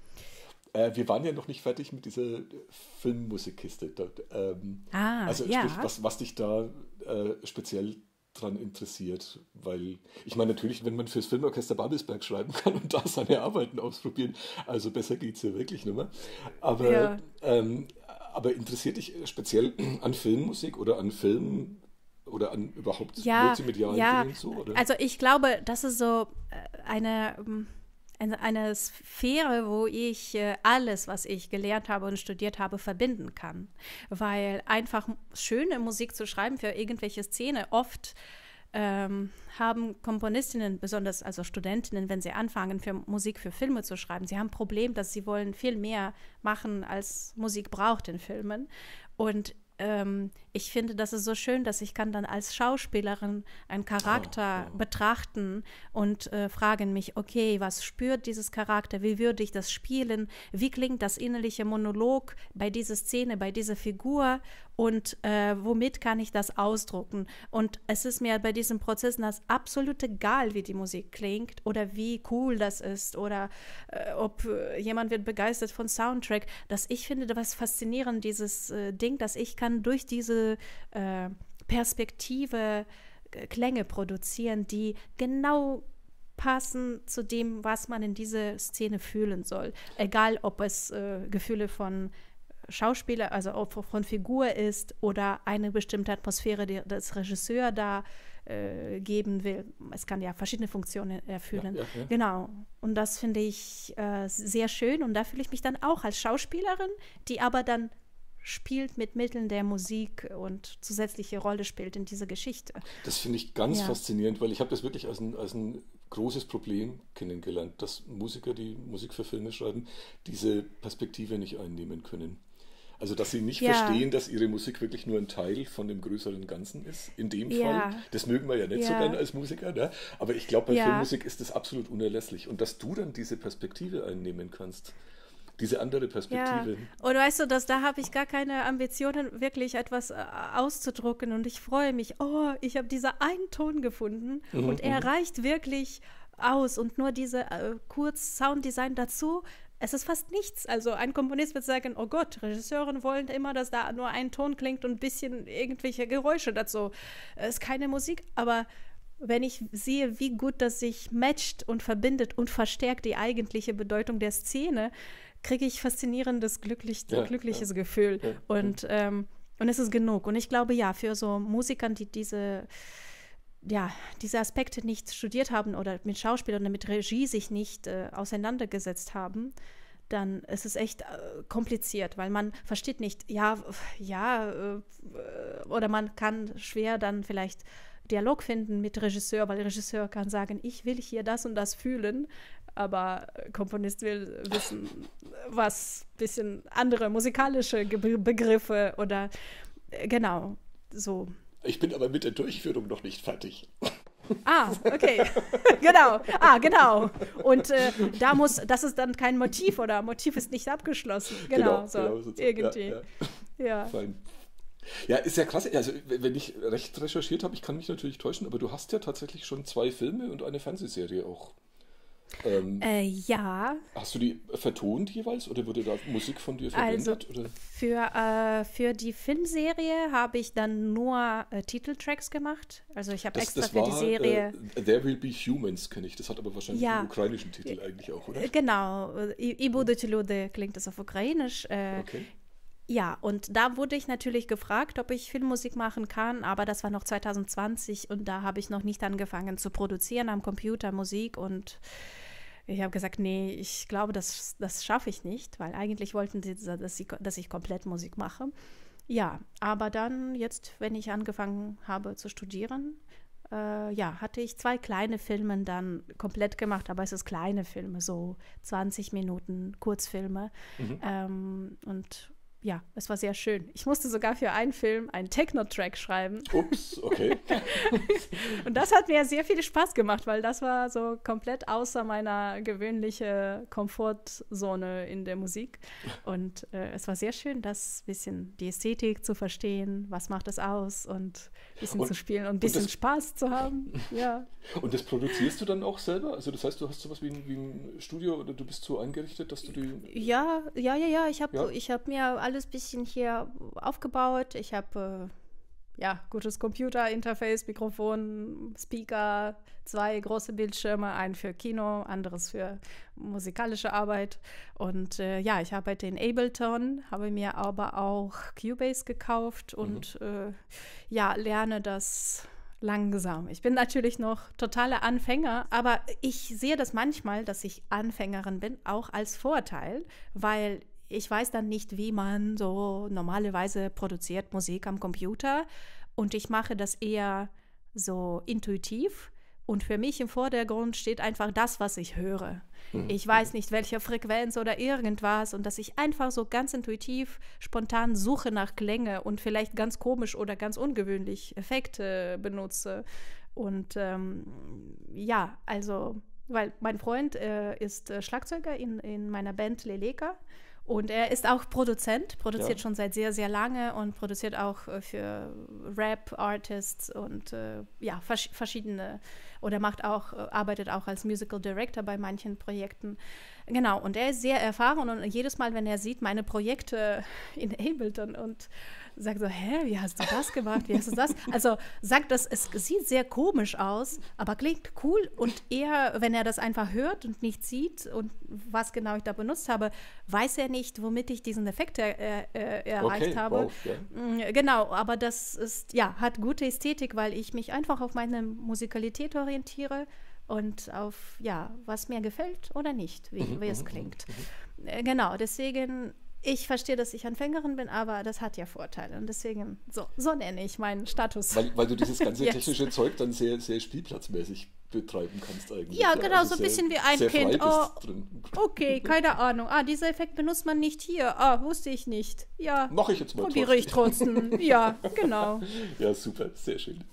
Äh, wir waren ja noch nicht fertig mit dieser Filmmusikkiste. Da, ähm, Ah, also ja. sprich, was, was dich da äh, speziell dran interessiert, weil ich meine natürlich, wenn man fürs Filmorchester Babelsberg schreiben kann und da seine Arbeiten ausprobieren, also besser geht es ja wirklich nicht mehr. Aber, Ja. ähm, aber interessiert dich speziell an Filmmusik oder an Filmen oder an überhaupt Ja, multimedialen ja. Dingen so? Oder? Also ich glaube, das ist so äh, eine, ähm, eine, eine Sphäre, wo ich äh, alles, was ich gelernt habe und studiert habe, verbinden kann. Weil einfach schöne Musik zu schreiben für irgendwelche Szene oft Ähm, haben Komponistinnen, besonders also Studentinnen, wenn sie anfangen, für Musik für Filme zu schreiben, sie haben ein Problem, dass sie wollen viel mehr machen, als Musik braucht in Filmen. Und ähm, ich finde, das ist so schön, dass ich kann dann als Schauspielerin einen Charakter oh, oh. betrachten und äh, fragen mich, okay, was spürt dieses Charakter, wie würde ich das spielen, wie klingt das innerliche Monolog bei dieser Szene, bei dieser Figur und äh, womit kann ich das ausdrucken. Und es ist mir bei diesem Prozess das absolut egal, wie die Musik klingt oder wie cool das ist oder äh, ob äh, jemand wird begeistert von Soundtrack, dass ich finde, das faszinierend, dieses äh, Ding, dass ich kann durch diese äh, Perspektive äh, Klänge produzieren, die genau passen zu dem, was man in dieser Szene fühlen soll. Egal, ob es äh, Gefühle von Schauspieler, also ob von Figur ist oder eine bestimmte Atmosphäre, die das Regisseur da äh, geben will. Es kann ja verschiedene Funktionen erfüllen. Ja, ja, ja. Genau. Und das finde ich äh, sehr schön und da fühle ich mich dann auch als Schauspielerin, die aber dann spielt mit Mitteln der Musik und zusätzliche Rolle spielt in dieser Geschichte. Das finde ich ganz ja. faszinierend, weil ich habe das wirklich als ein, als ein großes Problem kennengelernt, dass Musiker, die Musik für Filme schreiben, diese Perspektive nicht einnehmen können. Also, dass sie nicht ja. verstehen, dass ihre Musik wirklich nur ein Teil von dem größeren Ganzen ist, in dem ja. Fall. Das mögen wir ja nicht ja. so gerne als Musiker, ne? Aber ich glaube, bei ja. Filmmusik ist das absolut unerlässlich. Und dass du dann diese Perspektive einnehmen kannst, diese andere Perspektive. Ja. Und weißt du, dass da habe ich gar keine Ambitionen, wirklich etwas äh, auszudrucken. Und ich freue mich, oh, ich habe diesen einen Ton gefunden mhm, und er reicht wirklich aus. Und nur diese äh, kurz Sounddesign dazu, es ist fast nichts. Also ein Komponist wird sagen, oh Gott, Regisseuren wollen immer, dass da nur ein Ton klingt und ein bisschen irgendwelche Geräusche dazu. Es ist keine Musik, aber wenn ich sehe, wie gut das sich matcht und verbindet und verstärkt die eigentliche Bedeutung der Szene, kriege ich faszinierendes, glücklich, ja, glückliches ja, Gefühl. Ja, und, ja. Ähm, und es ist genug. Und ich glaube, ja, für so Musikern, die diese, ja, diese Aspekte nicht studiert haben oder mit Schauspiel oder mit Regie sich nicht äh, auseinandergesetzt haben, dann ist es echt äh, kompliziert, weil man versteht nicht, ja, ja, äh, oder man kann schwer dann vielleicht Dialog finden mit Regisseur, weil der Regisseur kann sagen, ich will hier das und das fühlen, aber Komponist will wissen, was ein bisschen andere musikalische Ge- Begriffe oder äh, genau, so. Ich bin aber mit der Durchführung noch nicht fertig. Ah, okay, genau, ah, genau. Und äh, da muss, das ist dann kein Motiv oder Motiv ist nicht abgeschlossen. Genau, genau so, genau, so irgendwie. Ja, ja. ja. Fein. Ja, ist ja krass. Also, wenn ich recht recherchiert habe, ich kann mich natürlich täuschen, aber du hast ja tatsächlich schon zwei Filme und eine Fernsehserie auch. Ähm, äh, ja. Hast du die vertont jeweils oder wurde da Musik von dir verwendet? Also oder? Für, äh, für die Filmserie habe ich dann nur äh, Titeltracks gemacht. Also ich habe extra das für war, die Serie... Äh, There Will Be Humans kenne ich. Das hat aber wahrscheinlich ja. einen ukrainischen Titel eigentlich auch, oder? Genau. I Будуть люди klingt das auf Ukrainisch. Äh, okay. Ja, und da wurde ich natürlich gefragt, ob ich Filmmusik machen kann, aber das war noch zwanzig zwanzig und da habe ich noch nicht angefangen zu produzieren am Computer Musik und ich habe gesagt, nee, ich glaube, das, das schaffe ich nicht, weil eigentlich wollten sie, dass ich, dass ich komplett Musik mache. Ja, aber dann jetzt, wenn ich angefangen habe zu studieren, äh, ja, hatte ich zwei kleine Filme dann komplett gemacht, aber es ist kleine Filme, so zwanzig Minuten Kurzfilme Mhm. ähm, und ja, es war sehr schön. Ich musste sogar für einen Film einen Techno-Track schreiben. Ups, okay. Und das hat mir sehr viel Spaß gemacht, weil das war so komplett außer meiner gewöhnlichen Komfortzone in der Musik. Und äh, es war sehr schön, das bisschen die Ästhetik zu verstehen, was macht es aus und ein bisschen Und- zu spielen und ein und bisschen das- Spaß zu haben. Ja. Und das produzierst du dann auch selber? Also das heißt, du hast sowas wie ein, wie ein Studio oder du bist so eingerichtet, dass du die... Ja, ja, ja, ja. Ich habe Ja? ich hab mir alles ein bisschen hier aufgebaut. Ich habe äh, ja gutes Computer-Interface, Mikrofon, Speaker, zwei große Bildschirme, einen für Kino, anderes für musikalische Arbeit. Und äh, ja, ich arbeite in Ableton, habe mir aber auch Cubase gekauft und mhm. äh, ja, lerne das langsam. Ich bin natürlich noch totaler Anfänger, aber ich sehe das manchmal, dass ich Anfängerin bin, auch als Vorteil, weil ich weiß dann nicht, wie man so normalerweise produziert Musik am Computer und ich mache das eher so intuitiv und für mich im Vordergrund steht einfach das, was ich höre. Mhm. Ich weiß nicht, welche Frequenz oder irgendwas und dass ich einfach so ganz intuitiv, spontan suche nach Klänge und vielleicht ganz komisch oder ganz ungewöhnlich Effekte benutze. Und ähm, ja, also, weil mein Freund äh, ist äh, Schlagzeuger in, in meiner Band Leleka. Und er ist auch Produzent, produziert ja. schon seit sehr, sehr lange und produziert auch äh, für Rap-Artists und äh, ja, vers- verschiedene, oder macht auch, äh, arbeitet auch als Musical Director bei manchen Projekten. Genau, und er ist sehr erfahren und jedes Mal, wenn er sieht, meine Projekte in Ableton und sagt so, hä, wie hast du das gemacht, wie hast du das? Also sagt das, es sieht sehr komisch aus, aber klingt cool und er, wenn er das einfach hört und nicht sieht und was genau ich da benutzt habe, weiß er nicht, womit ich diesen Effekt er, äh, erreicht okay, habe. Wow, yeah. Genau, aber das ist, ja, hat gute Ästhetik, weil ich mich einfach auf meine Musikalität orientiere und auf, ja, was mir gefällt oder nicht, wie, mhm, wie es klingt. Mhm. Äh, genau, deswegen ich verstehe, dass ich Anfängerin bin, aber das hat ja Vorteile. Und deswegen, so, so nenne ich meinen Status. Weil, weil du dieses ganze yes. technische Zeug dann sehr, sehr spielplatzmäßig betreiben kannst eigentlich. Ja, genau, also so ein bisschen wie ein Kind. Oh, okay, keine Ahnung. Ah, dieser Effekt benutzt man nicht hier. Ah, wusste ich nicht. Ja, mache ich jetzt mal probiere ich trotzdem. Ja, genau. Ja, super, sehr schön.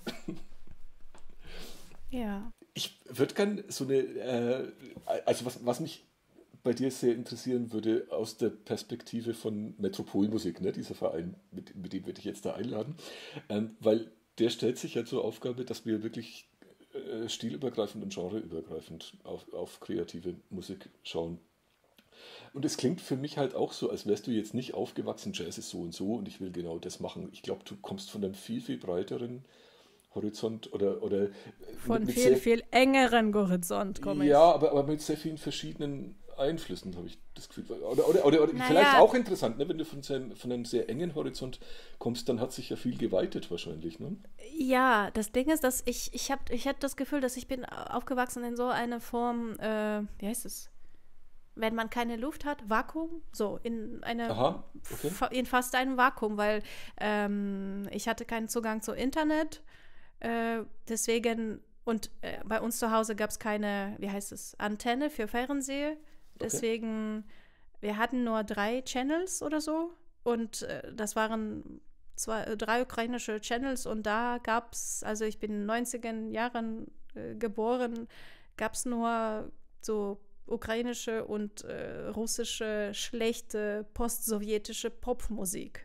Ja. Ich würde gerne so eine, äh, also was, was mich bei dir sehr interessieren würde, aus der Perspektive von Metropolmusik, ne, dieser Verein, mit, mit dem wir dich jetzt da einladen, ähm, weil der stellt sich ja zur Aufgabe, dass wir wirklich äh, stilübergreifend und genreübergreifend auf, auf kreative Musik schauen. Und es klingt für mich halt auch so, als wärst du jetzt nicht aufgewachsen, Jazz ist so und so und ich will genau das machen. Ich glaube, du kommst von einem viel, viel breiteren Horizont oder... oder von mit viel, sehr, viel engeren Horizont komme ich. Ja, aber, aber mit sehr vielen verschiedenen Einflüssen, habe ich das Gefühl. Oder, oder, oder, oder naja. Vielleicht auch interessant, ne? Wenn du von, seinem, von einem sehr engen Horizont kommst, dann hat sich ja viel geweitet wahrscheinlich. Ne? Ja, das Ding ist, dass ich, ich habe ich hab das Gefühl, dass ich bin aufgewachsen in so einer Form, äh, wie heißt es? Wenn man keine Luft hat, Vakuum, so in eine, Aha, okay. fa- in fast einem Vakuum, weil ähm, ich hatte keinen Zugang zu Internet, äh, deswegen, und äh, bei uns zu Hause gab es keine, wie heißt es, Antenne für Fernsehen. Deswegen, okay. Wir hatten nur drei Channels oder so und äh, das waren zwei, äh, drei ukrainische Channels und da gab es, also ich bin in den neunziger Jahren äh, geboren, gab es nur so ukrainische und äh, russische, schlechte, postsowjetische Popmusik.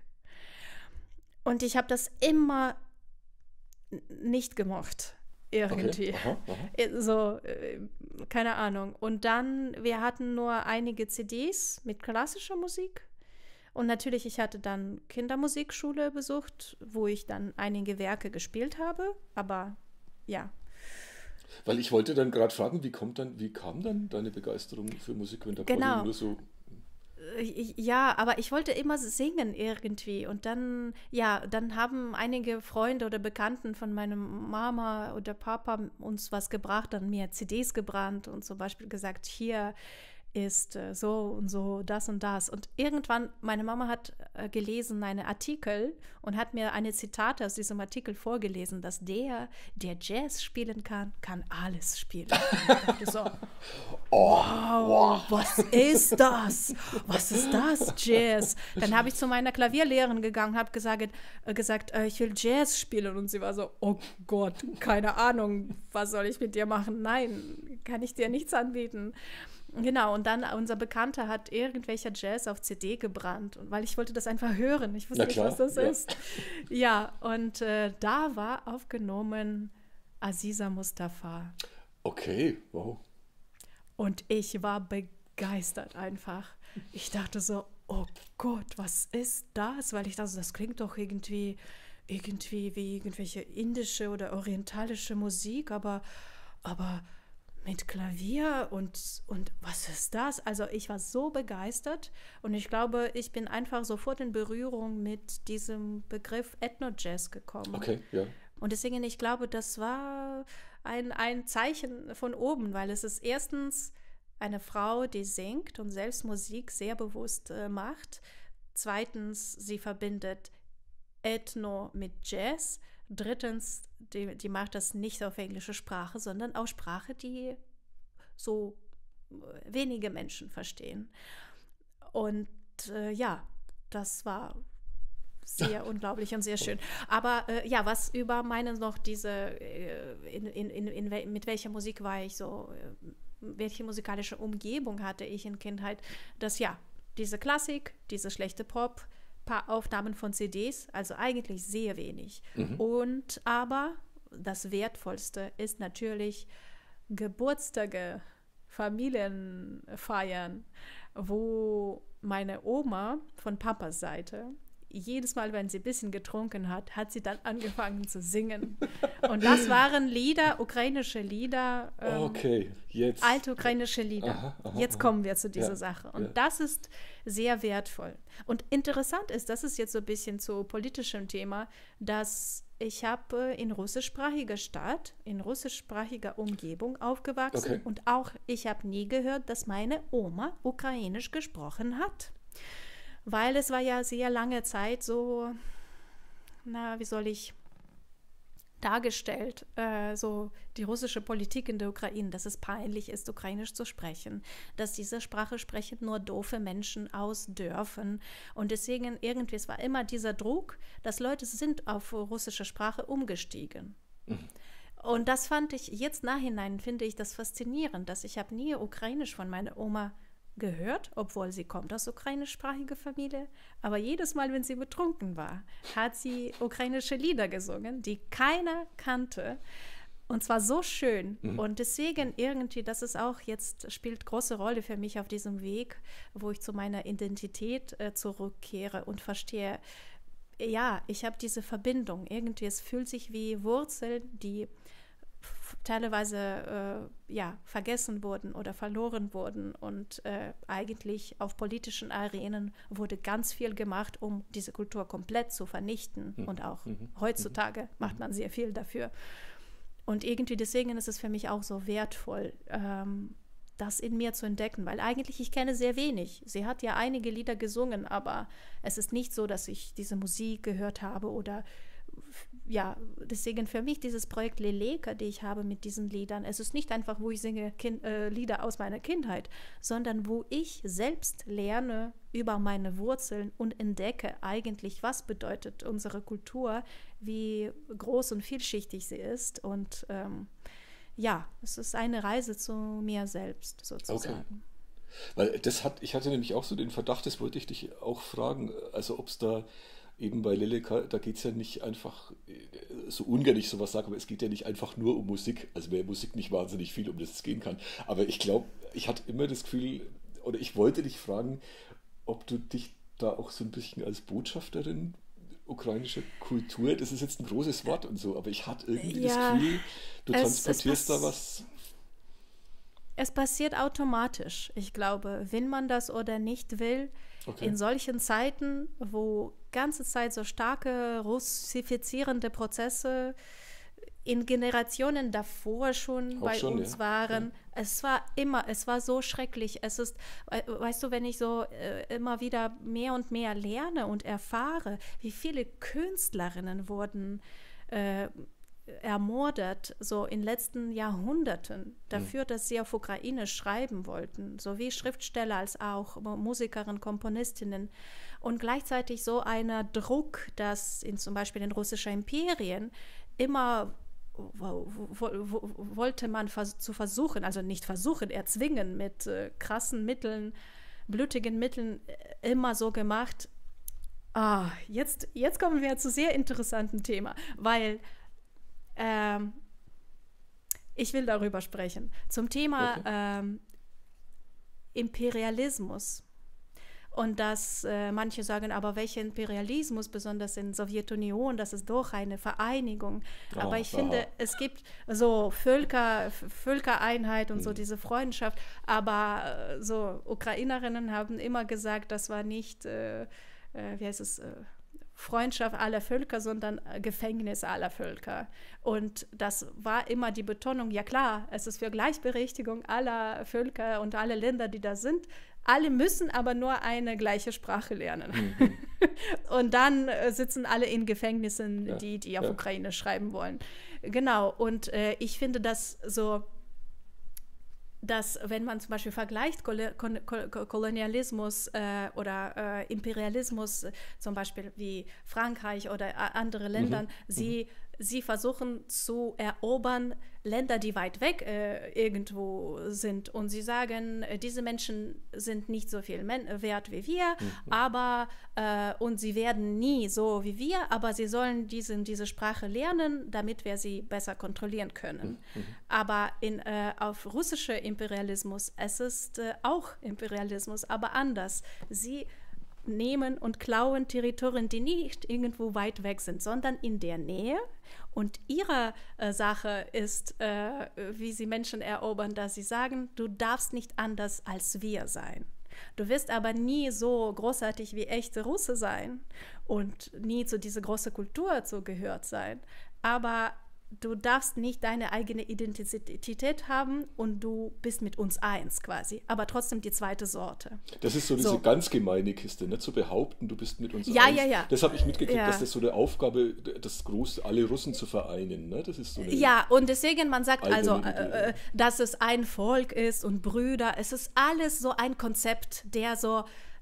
Und ich habe das immer n- nicht gemocht. Irgendwie. Okay. Aha, aha. So, äh, keine Ahnung. Und dann, wir hatten nur einige C Ds mit klassischer Musik. Und natürlich, ich hatte dann Kindermusikschule besucht, wo ich dann einige Werke gespielt habe. Aber ja. Weil ich wollte dann gerade fragen, wie kommt dann, wie kam dann deine Begeisterung für Musik, wenn der genau. nur so... Ja, aber ich wollte immer singen irgendwie und dann, ja, dann haben einige Freunde oder Bekannten von meiner Mama oder Papa uns was gebracht, dann mir C Ds gebrannt und zum Beispiel gesagt, hier ist äh, so und so das und das. Und irgendwann, meine Mama hat äh, gelesen einen Artikel und hat mir eine Zitate aus diesem Artikel vorgelesen, dass der, der Jazz spielen kann, kann alles spielen. Ich dachte so, oh, wow, wow, was ist das? Was ist das, Jazz? Dann habe ich zu meiner Klavierlehrerin gegangen und habe gesagt, äh, gesagt äh, ich will Jazz spielen. Und sie war so, oh Gott, keine Ahnung, was soll ich mit dir machen? Nein, kann ich dir nichts anbieten. Genau, und dann unser Bekannter hat irgendwelcher Jazz auf C D gebrannt, und weil ich wollte das einfach hören. Ich wusste nicht, was das ja. ist. Ja, und äh, da war aufgenommen Aziza Mustafa. Okay, wow. Und ich war begeistert einfach. Ich dachte so, oh Gott, was ist das? Weil ich dachte, das klingt doch irgendwie, irgendwie wie irgendwelche indische oder orientalische Musik, aber, aber mit Klavier und, und was ist das? Also ich war so begeistert und ich glaube, ich bin einfach sofort in Berührung mit diesem Begriff Ethno-Jazz gekommen. Okay, ja. Und deswegen, ich glaube, das war ein, ein Zeichen von oben, weil es ist erstens eine Frau, die singt und selbst Musik sehr bewusst äh, macht. Zweitens, sie verbindet Ethno mit Jazz. Drittens, die, die macht das nicht auf englische Sprache, sondern auf Sprache, die so wenige Menschen verstehen. Und äh, ja, das war sehr unglaublich und sehr schön. Aber äh, ja, was über meine noch diese, äh, in, in, in, in, mit welcher Musik war ich so, äh, welche musikalische Umgebung hatte ich in Kindheit, dass ja, diese Klassik, diese schlechte Pop, paar Aufnahmen von C Ds, also eigentlich sehr wenig. Mhm. Und aber das Wertvollste ist natürlich Geburtstage, Familienfeiern, wo meine Oma von Papas Seite jedes Mal, wenn sie ein bisschen getrunken hat, hat sie dann angefangen zu singen. Und das waren Lieder, ukrainische Lieder, ähm, okay, jetzt. alte ukrainische Lieder. Aha, aha, jetzt kommen wir zu dieser ja, Sache. Und ja. das ist sehr wertvoll. Und interessant ist, das ist jetzt so ein bisschen zu politischem Thema, dass ich habe in russischsprachiger Stadt, in russischsprachiger Umgebung aufgewachsen. Okay. Und auch ich habe nie gehört, dass meine Oma ukrainisch gesprochen hat. Weil es war ja sehr lange Zeit so, na, wie soll ich, dargestellt, äh, so die russische Politik in der Ukraine, dass es peinlich ist, ukrainisch zu sprechen, dass diese Sprache sprechen nur doofe Menschen aus Dörfern. Und deswegen irgendwie, es war immer dieser Druck, dass Leute sind auf russische Sprache umgestiegen. Mhm. Und das fand ich, jetzt nachhinein finde ich das faszinierend, dass ich habe nie ukrainisch von meiner Oma gehört, obwohl sie kommt aus ukrainischsprachiger Familie. Aber jedes Mal, wenn sie betrunken war, hat sie ukrainische Lieder gesungen, die keiner kannte. Und zwar so schön. Mhm. Und deswegen irgendwie, das ist auch jetzt, spielt große Rolle für mich auf diesem Weg, wo ich zu meiner Identität äh, zurückkehre und verstehe, ja, ich habe diese Verbindung. Irgendwie, es fühlt sich wie Wurzeln, die teilweise äh, ja, vergessen wurden oder verloren wurden. Und äh, eigentlich auf politischen Arenen wurde ganz viel gemacht, um diese Kultur komplett zu vernichten. Mhm. Und auch mhm. heutzutage mhm. macht man sehr viel dafür. Und irgendwie deswegen ist es für mich auch so wertvoll, ähm, das in mir zu entdecken, weil eigentlich ich kenne sehr wenig. Sie hat ja einige Lieder gesungen, aber es ist nicht so, dass ich diese Musik gehört habe oder ja, deswegen für mich dieses Projekt Leleka, die ich habe mit diesen Liedern, es ist nicht einfach, wo ich singe kind, äh, Lieder aus meiner Kindheit, sondern wo ich selbst lerne über meine Wurzeln und entdecke eigentlich, was bedeutet unsere Kultur, wie groß und vielschichtig sie ist. Und ähm, ja, es ist eine Reise zu mir selbst sozusagen. Okay. Weil das hat, ich hatte nämlich auch so den Verdacht, das wollte ich dich auch fragen, also ob es da eben bei Leleka, da geht es ja nicht einfach, so ungern ich sowas sage, aber es geht ja nicht einfach nur um Musik. Also wäre Musik nicht wahnsinnig viel, um das es gehen kann. Aber ich glaube, ich hatte immer das Gefühl, oder ich wollte dich fragen, ob du dich da auch so ein bisschen als Botschafterin ukrainische Kultur, das ist jetzt ein großes Wort und so, aber ich hatte irgendwie ja, das Gefühl, du es, transportierst es da was. Es passiert automatisch. Ich glaube, wenn man das oder nicht will, okay. In solchen Zeiten, wo ganze Zeit so starke russifizierende Prozesse in Generationen davor schon Auch bei schon, uns ja. waren, ja. es war immer, es war so schrecklich. Es ist, weißt du, wenn ich so äh, immer wieder mehr und mehr lerne und erfahre, wie viele Künstlerinnen wurden äh, ermordet, so in den letzten Jahrhunderten, dafür, mhm. dass sie auf Ukrainisch schreiben wollten, sowie Schriftsteller als auch Musikerinnen, Komponistinnen. Und gleichzeitig so einer Druck, dass in zum Beispiel in russischen Imperien immer wo, wo, wo, wollte man vers- zu versuchen, also nicht versuchen, erzwingen mit äh, krassen Mitteln, blutigen Mitteln, äh, immer so gemacht. Ah, jetzt, jetzt kommen wir zu sehr interessanten Thema, weil Ähm, ich will darüber sprechen. Zum Thema okay. ähm, Imperialismus. Und dass äh, manche sagen, aber welcher Imperialismus, besonders in der Sowjetunion, das ist doch eine Vereinigung. Oh, aber ich aha. finde, es gibt so Völker, Völkereinheit und mhm. so diese Freundschaft. Aber äh, so Ukrainerinnen haben immer gesagt, das war nicht, äh, äh, wie heißt es, äh, Freundschaft aller Völker, sondern Gefängnis aller Völker. Und das war immer die Betonung, ja klar, es ist für Gleichberechtigung aller Völker und alle Länder, die da sind. Alle müssen aber nur eine gleiche Sprache lernen. Mhm. Und dann äh, sitzen alle in Gefängnissen, ja, die, die auf ja. Ukrainisch schreiben wollen. Genau, und äh, ich finde das so, dass wenn man zum Beispiel vergleicht Kol- Kol- Kolonialismus äh, oder äh, Imperialismus, äh, zum Beispiel wie Frankreich oder äh, andere Länder, mhm. sie, mhm. sie versuchen zu erobern Länder, die weit weg äh, irgendwo sind, und sie sagen, äh, diese Menschen sind nicht so viel men- wert wie wir, mhm. aber äh, und sie werden nie so wie wir, aber sie sollen diesen, diese Sprache lernen, damit wir sie besser kontrollieren können. Mhm. Aber in, äh, auf russischer Imperialismus, es ist äh, auch Imperialismus, aber anders. Sie nehmen und klauen Territorien, die nicht irgendwo weit weg sind, sondern in der Nähe. Und ihre äh, Sache ist, äh, wie sie Menschen erobern, dass sie sagen, du darfst nicht anders als wir sein. Du wirst aber nie so großartig wie echte Russe sein und nie zu dieser großen Kultur zugehört sein. Aber du darfst nicht deine eigene Identität haben und du bist mit uns eins quasi, aber trotzdem die zweite Sorte. Das ist so diese so. ganz gemeine Kiste, ne? Zu behaupten, du bist mit uns ja, eins. Ja, ja, Das habe ich mitgekriegt, ja. dass das so eine Aufgabe, das groß, alle Russen zu vereinen. Ne? Das ist so eine ja, und deswegen, man sagt also, äh, dass es ein Volk ist und Brüder. Es ist alles so ein Konzept, der so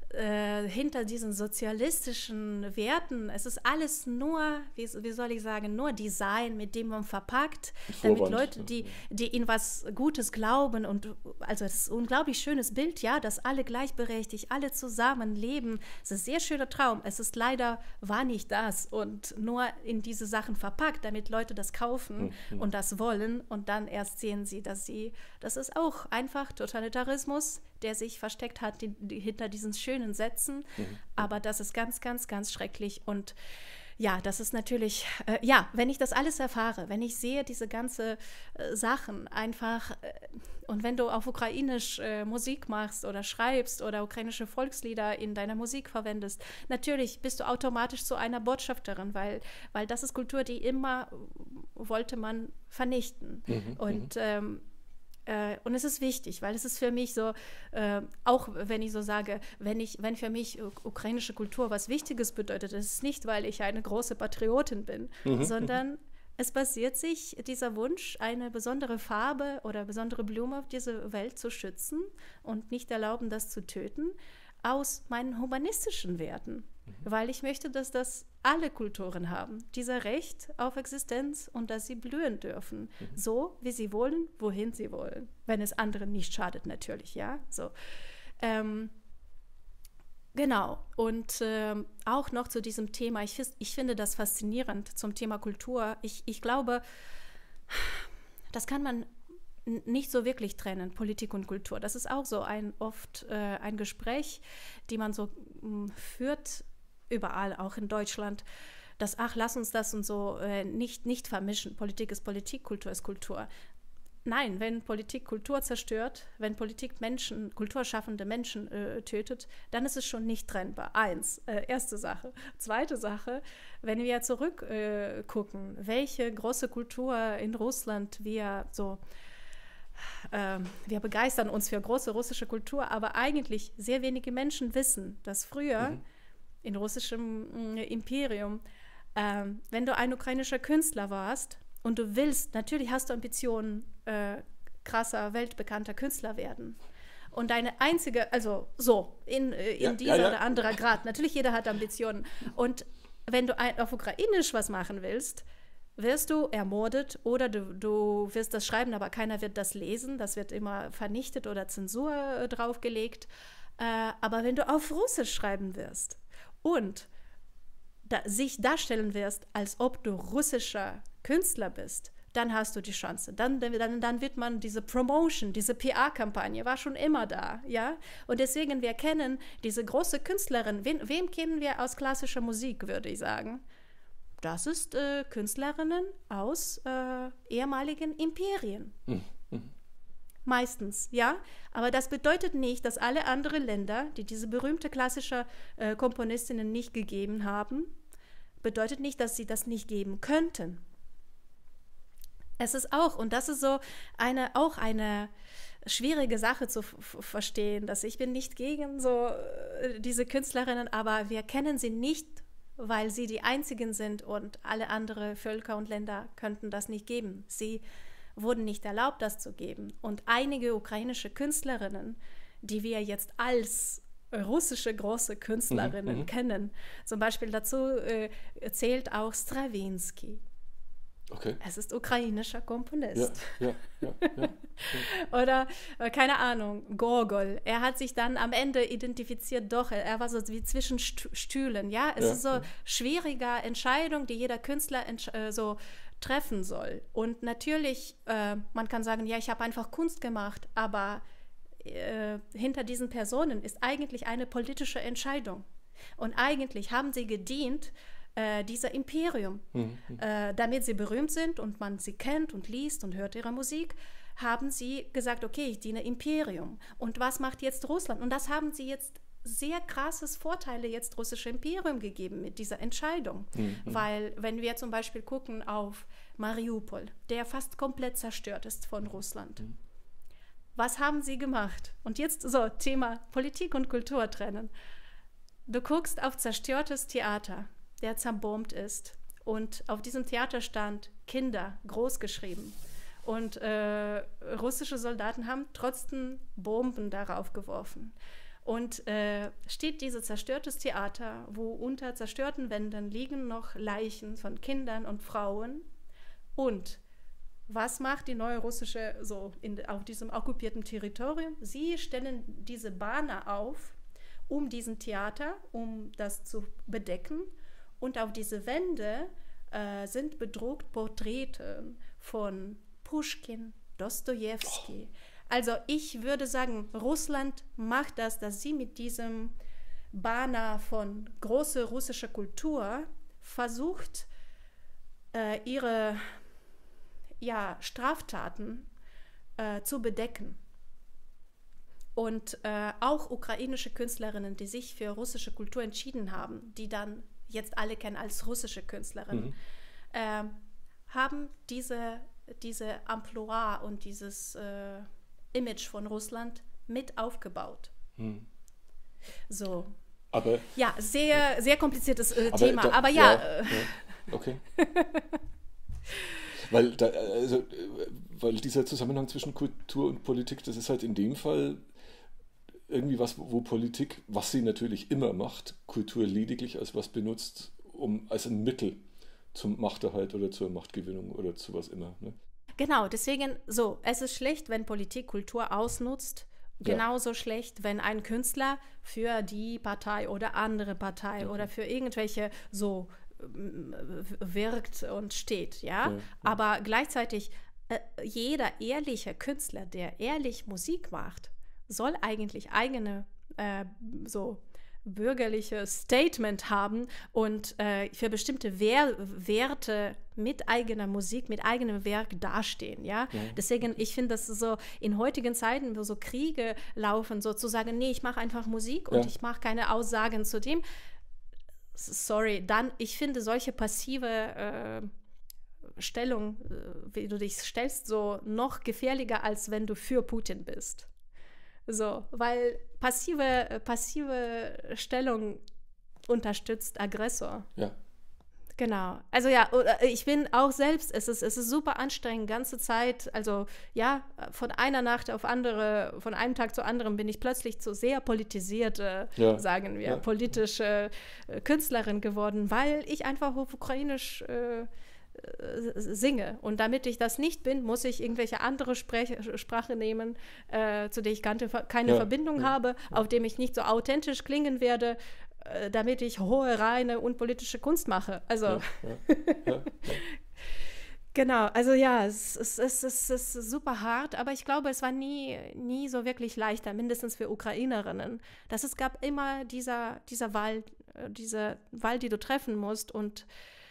Äh, hinter diesen sozialistischen Werten, es ist alles nur, wie, wie soll ich sagen, nur Design, mit dem man verpackt, damit Leute, die, die in was Gutes glauben, und also es ist ein unglaublich schönes Bild, ja, dass alle gleichberechtigt, alle zusammen leben. Es ist ein sehr schöner Traum. Es ist leider, war nicht das und nur in diese Sachen verpackt, damit Leute das kaufen mhm. und das wollen, und dann erst sehen sie, dass sie, das ist auch einfach Totalitarismus, der sich versteckt hat die, die, hinter diesen schönen Sätzen. Mhm. Aber das ist ganz, ganz, ganz schrecklich. Und ja, das ist natürlich, äh, ja, wenn ich das alles erfahre, wenn ich sehe diese ganzen äh, Sachen einfach, äh, und wenn du auf Ukrainisch äh, Musik machst oder schreibst oder ukrainische Volkslieder in deiner Musik verwendest, natürlich bist du automatisch zu einer Botschafterin, weil, weil das ist Kultur, die immer wollte man vernichten. Mhm. Und ähm, Äh, und es ist wichtig, weil es ist für mich so, äh, auch wenn ich so sage, wenn ich, wenn für mich ukrainische Kultur was Wichtiges bedeutet, ist es nicht, weil ich eine große Patriotin bin, mhm. sondern es basiert sich dieser Wunsch, eine besondere Farbe oder besondere Blume auf dieser Welt zu schützen und nicht erlauben, das zu töten, aus meinen humanistischen Werten. Mhm. Weil ich möchte, dass das alle Kulturen haben, dieser Recht auf Existenz, und dass sie blühen dürfen, mhm. so wie sie wollen, wohin sie wollen, wenn es anderen nicht schadet natürlich, ja, so. Ähm, genau, und ähm, auch noch zu diesem Thema, ich, ich finde das faszinierend zum Thema Kultur, ich, ich glaube, das kann man nicht so wirklich trennen, Politik und Kultur. Das ist auch so ein oft äh, ein Gespräch, die man so mh, führt, überall, auch in Deutschland, dass, ach, lass uns das und so äh, nicht, nicht vermischen. Politik ist Politik, Kultur ist Kultur. Nein, wenn Politik Kultur zerstört, wenn Politik Menschen, kulturschaffende Menschen äh, tötet, dann ist es schon nicht trennbar. Eins, äh, erste Sache. Zweite Sache, wenn wir zurückgucken, äh, welche große Kultur in Russland wir so äh, wir begeistern uns für große russische Kultur, aber eigentlich sehr wenige Menschen wissen, dass früher mhm. in russischem äh, Imperium, äh, wenn du ein ukrainischer Künstler warst und du willst, natürlich hast du Ambitionen, äh, krasser, weltbekannter Künstler werden. Und deine einzige, also so, in, äh, in ja, dieser ja, ja. oder anderer Grad, natürlich jeder hat Ambitionen. Und wenn du ein, auf Ukrainisch was machen willst, wirst du ermordet oder du, du wirst das schreiben, aber keiner wird das lesen. Das wird immer vernichtet oder Zensur äh, draufgelegt. Äh, aber wenn du auf Russisch schreiben wirst und da, sich darstellen wirst, als ob du russischer Künstler bist, dann hast du die Chance. Dann, dann, dann wird man diese Promotion, diese P R-Kampagne war schon immer da, ja. Und deswegen, wir kennen diese große Künstlerin. Wen, wem kennen wir aus klassischer Musik, würde ich sagen? Das ist äh, Künstlerinnen aus äh, ehemaligen Imperien. Mhm. Meistens, ja. Aber das bedeutet nicht, dass alle anderen Länder, die diese berühmte klassische äh, Komponistinnen nicht gegeben haben, bedeutet nicht, dass sie das nicht geben könnten. Es ist auch, und das ist so eine, auch eine schwierige Sache zu f- verstehen, dass ich bin nicht gegen so äh, diese Künstlerinnen, aber wir kennen sie nicht, weil sie die einzigen sind und alle anderen Völker und Länder könnten das nicht geben. Sie wurden nicht erlaubt, das zu geben. Und einige ukrainische Künstlerinnen, die wir jetzt als russische große Künstlerinnen mhm, kennen, zum Beispiel dazu äh, zählt auch Strawinsky. Okay. Es ist ukrainischer Komponist. Ja, ja, ja, ja, ja. Oder, äh, keine Ahnung, Gogol. Er hat sich dann am Ende identifiziert, doch, er, er war so wie zwischen St- Stühlen. Ja, es Ja, ist so ja. schwierige Entscheidung, die jeder Künstler entsch- äh, so treffen soll. Und natürlich, äh, man kann sagen, ja, ich habe einfach Kunst gemacht, aber äh, hinter diesen Personen ist eigentlich eine politische Entscheidung. Und eigentlich haben sie gedient, Äh, dieser Imperium. Mhm. Äh, damit sie berühmt sind und man sie kennt und liest und hört ihre Musik, haben sie gesagt, okay, ich diene Imperium. Und was macht jetzt Russland? Und das haben sie jetzt sehr krasses Vorteile jetzt russische Imperium gegeben mit dieser Entscheidung. Mhm. Weil wenn wir zum Beispiel gucken auf Mariupol, der fast komplett zerstört ist von Russland. Mhm. Was haben sie gemacht? Und jetzt so, Thema Politik und Kultur trennen. Du guckst auf zerstörtes Theater, der zerbombt ist. Und auf diesem Theater stand Kinder, groß geschrieben. Und äh, russische Soldaten haben trotzdem Bomben darauf geworfen. Und äh, steht dieses zerstörtes Theater, wo unter zerstörten Wänden liegen noch Leichen von Kindern und Frauen. Und was macht die neue russische, so in, auf diesem okkupierten Territorium? Sie stellen diese Banner auf, um diesen Theater, um das zu bedecken. Und auf diese Wände äh, sind bedruckt Porträte von Puschkin, Dostojewski. Oh. Also ich würde sagen, Russland macht das, dass sie mit diesem Banner von große russische Kultur versucht, äh, ihre ja, Straftaten äh, zu bedecken. Und äh, auch ukrainische Künstlerinnen, die sich für russische Kultur entschieden haben, die dann jetzt alle kennen als russische Künstlerinnen, mhm. äh, haben diese, diese Amplua und dieses äh, Image von Russland mit aufgebaut. Mhm. So. Aber, ja, sehr, sehr kompliziertes äh, aber Thema. Da, aber ja. ja, ja okay. weil, da, also, weil dieser Zusammenhang zwischen Kultur und Politik, das ist halt in dem Fall irgendwie was, wo Politik, was sie natürlich immer macht, Kultur lediglich als was benutzt, um als ein Mittel zum Machterhalt oder zur Machtgewinnung oder zu was immer. Ne? Genau, deswegen so, es ist schlecht, wenn Politik Kultur ausnutzt, genauso ja. schlecht, wenn ein Künstler für die Partei oder andere Partei okay. oder für irgendwelche so wirkt und steht, ja, ja, ja. Aber gleichzeitig äh, jeder ehrliche Künstler, der ehrlich Musik macht, soll eigentlich eigene äh, so bürgerliche Statement haben und äh, für bestimmte Wer- Werte mit eigener Musik, mit eigenem Werk dastehen, ja. ja. Deswegen, ich finde, dass so in heutigen Zeiten, wo so Kriege laufen, so zu sagen, nee, ich mache einfach Musik und ja. ich mache keine Aussagen zu dem, sorry, dann, ich finde solche passive äh, Stellung, äh, wie du dich stellst, so noch gefährlicher, als wenn du für Putin bist. So, weil passive, passive Stellung unterstützt Aggressor. Ja. Genau. Also ja, ich bin auch selbst, es ist, es ist super anstrengend, ganze Zeit, also ja, von einer Nacht auf andere, von einem Tag zu anderem bin ich plötzlich zu sehr politisierte, ja. sagen wir, ja. politische äh, Künstlerin geworden, weil ich einfach auf Ukrainisch äh, singe. Und damit ich das nicht bin, muss ich irgendwelche andere Sprech- Sprache nehmen, äh, zu der ich keine, keine ja, Verbindung ja, habe, ja. auf dem ich nicht so authentisch klingen werde, äh, damit ich hohe, reine, unpolitische Kunst mache. Also ja, ja, ja, ja. Genau, also ja, es, es, es, es ist super hart, aber ich glaube, es war nie, nie so wirklich leichter, mindestens für Ukrainerinnen. Dass es gab immer dieser, dieser Wahl, diese Wahl, die du treffen musst, und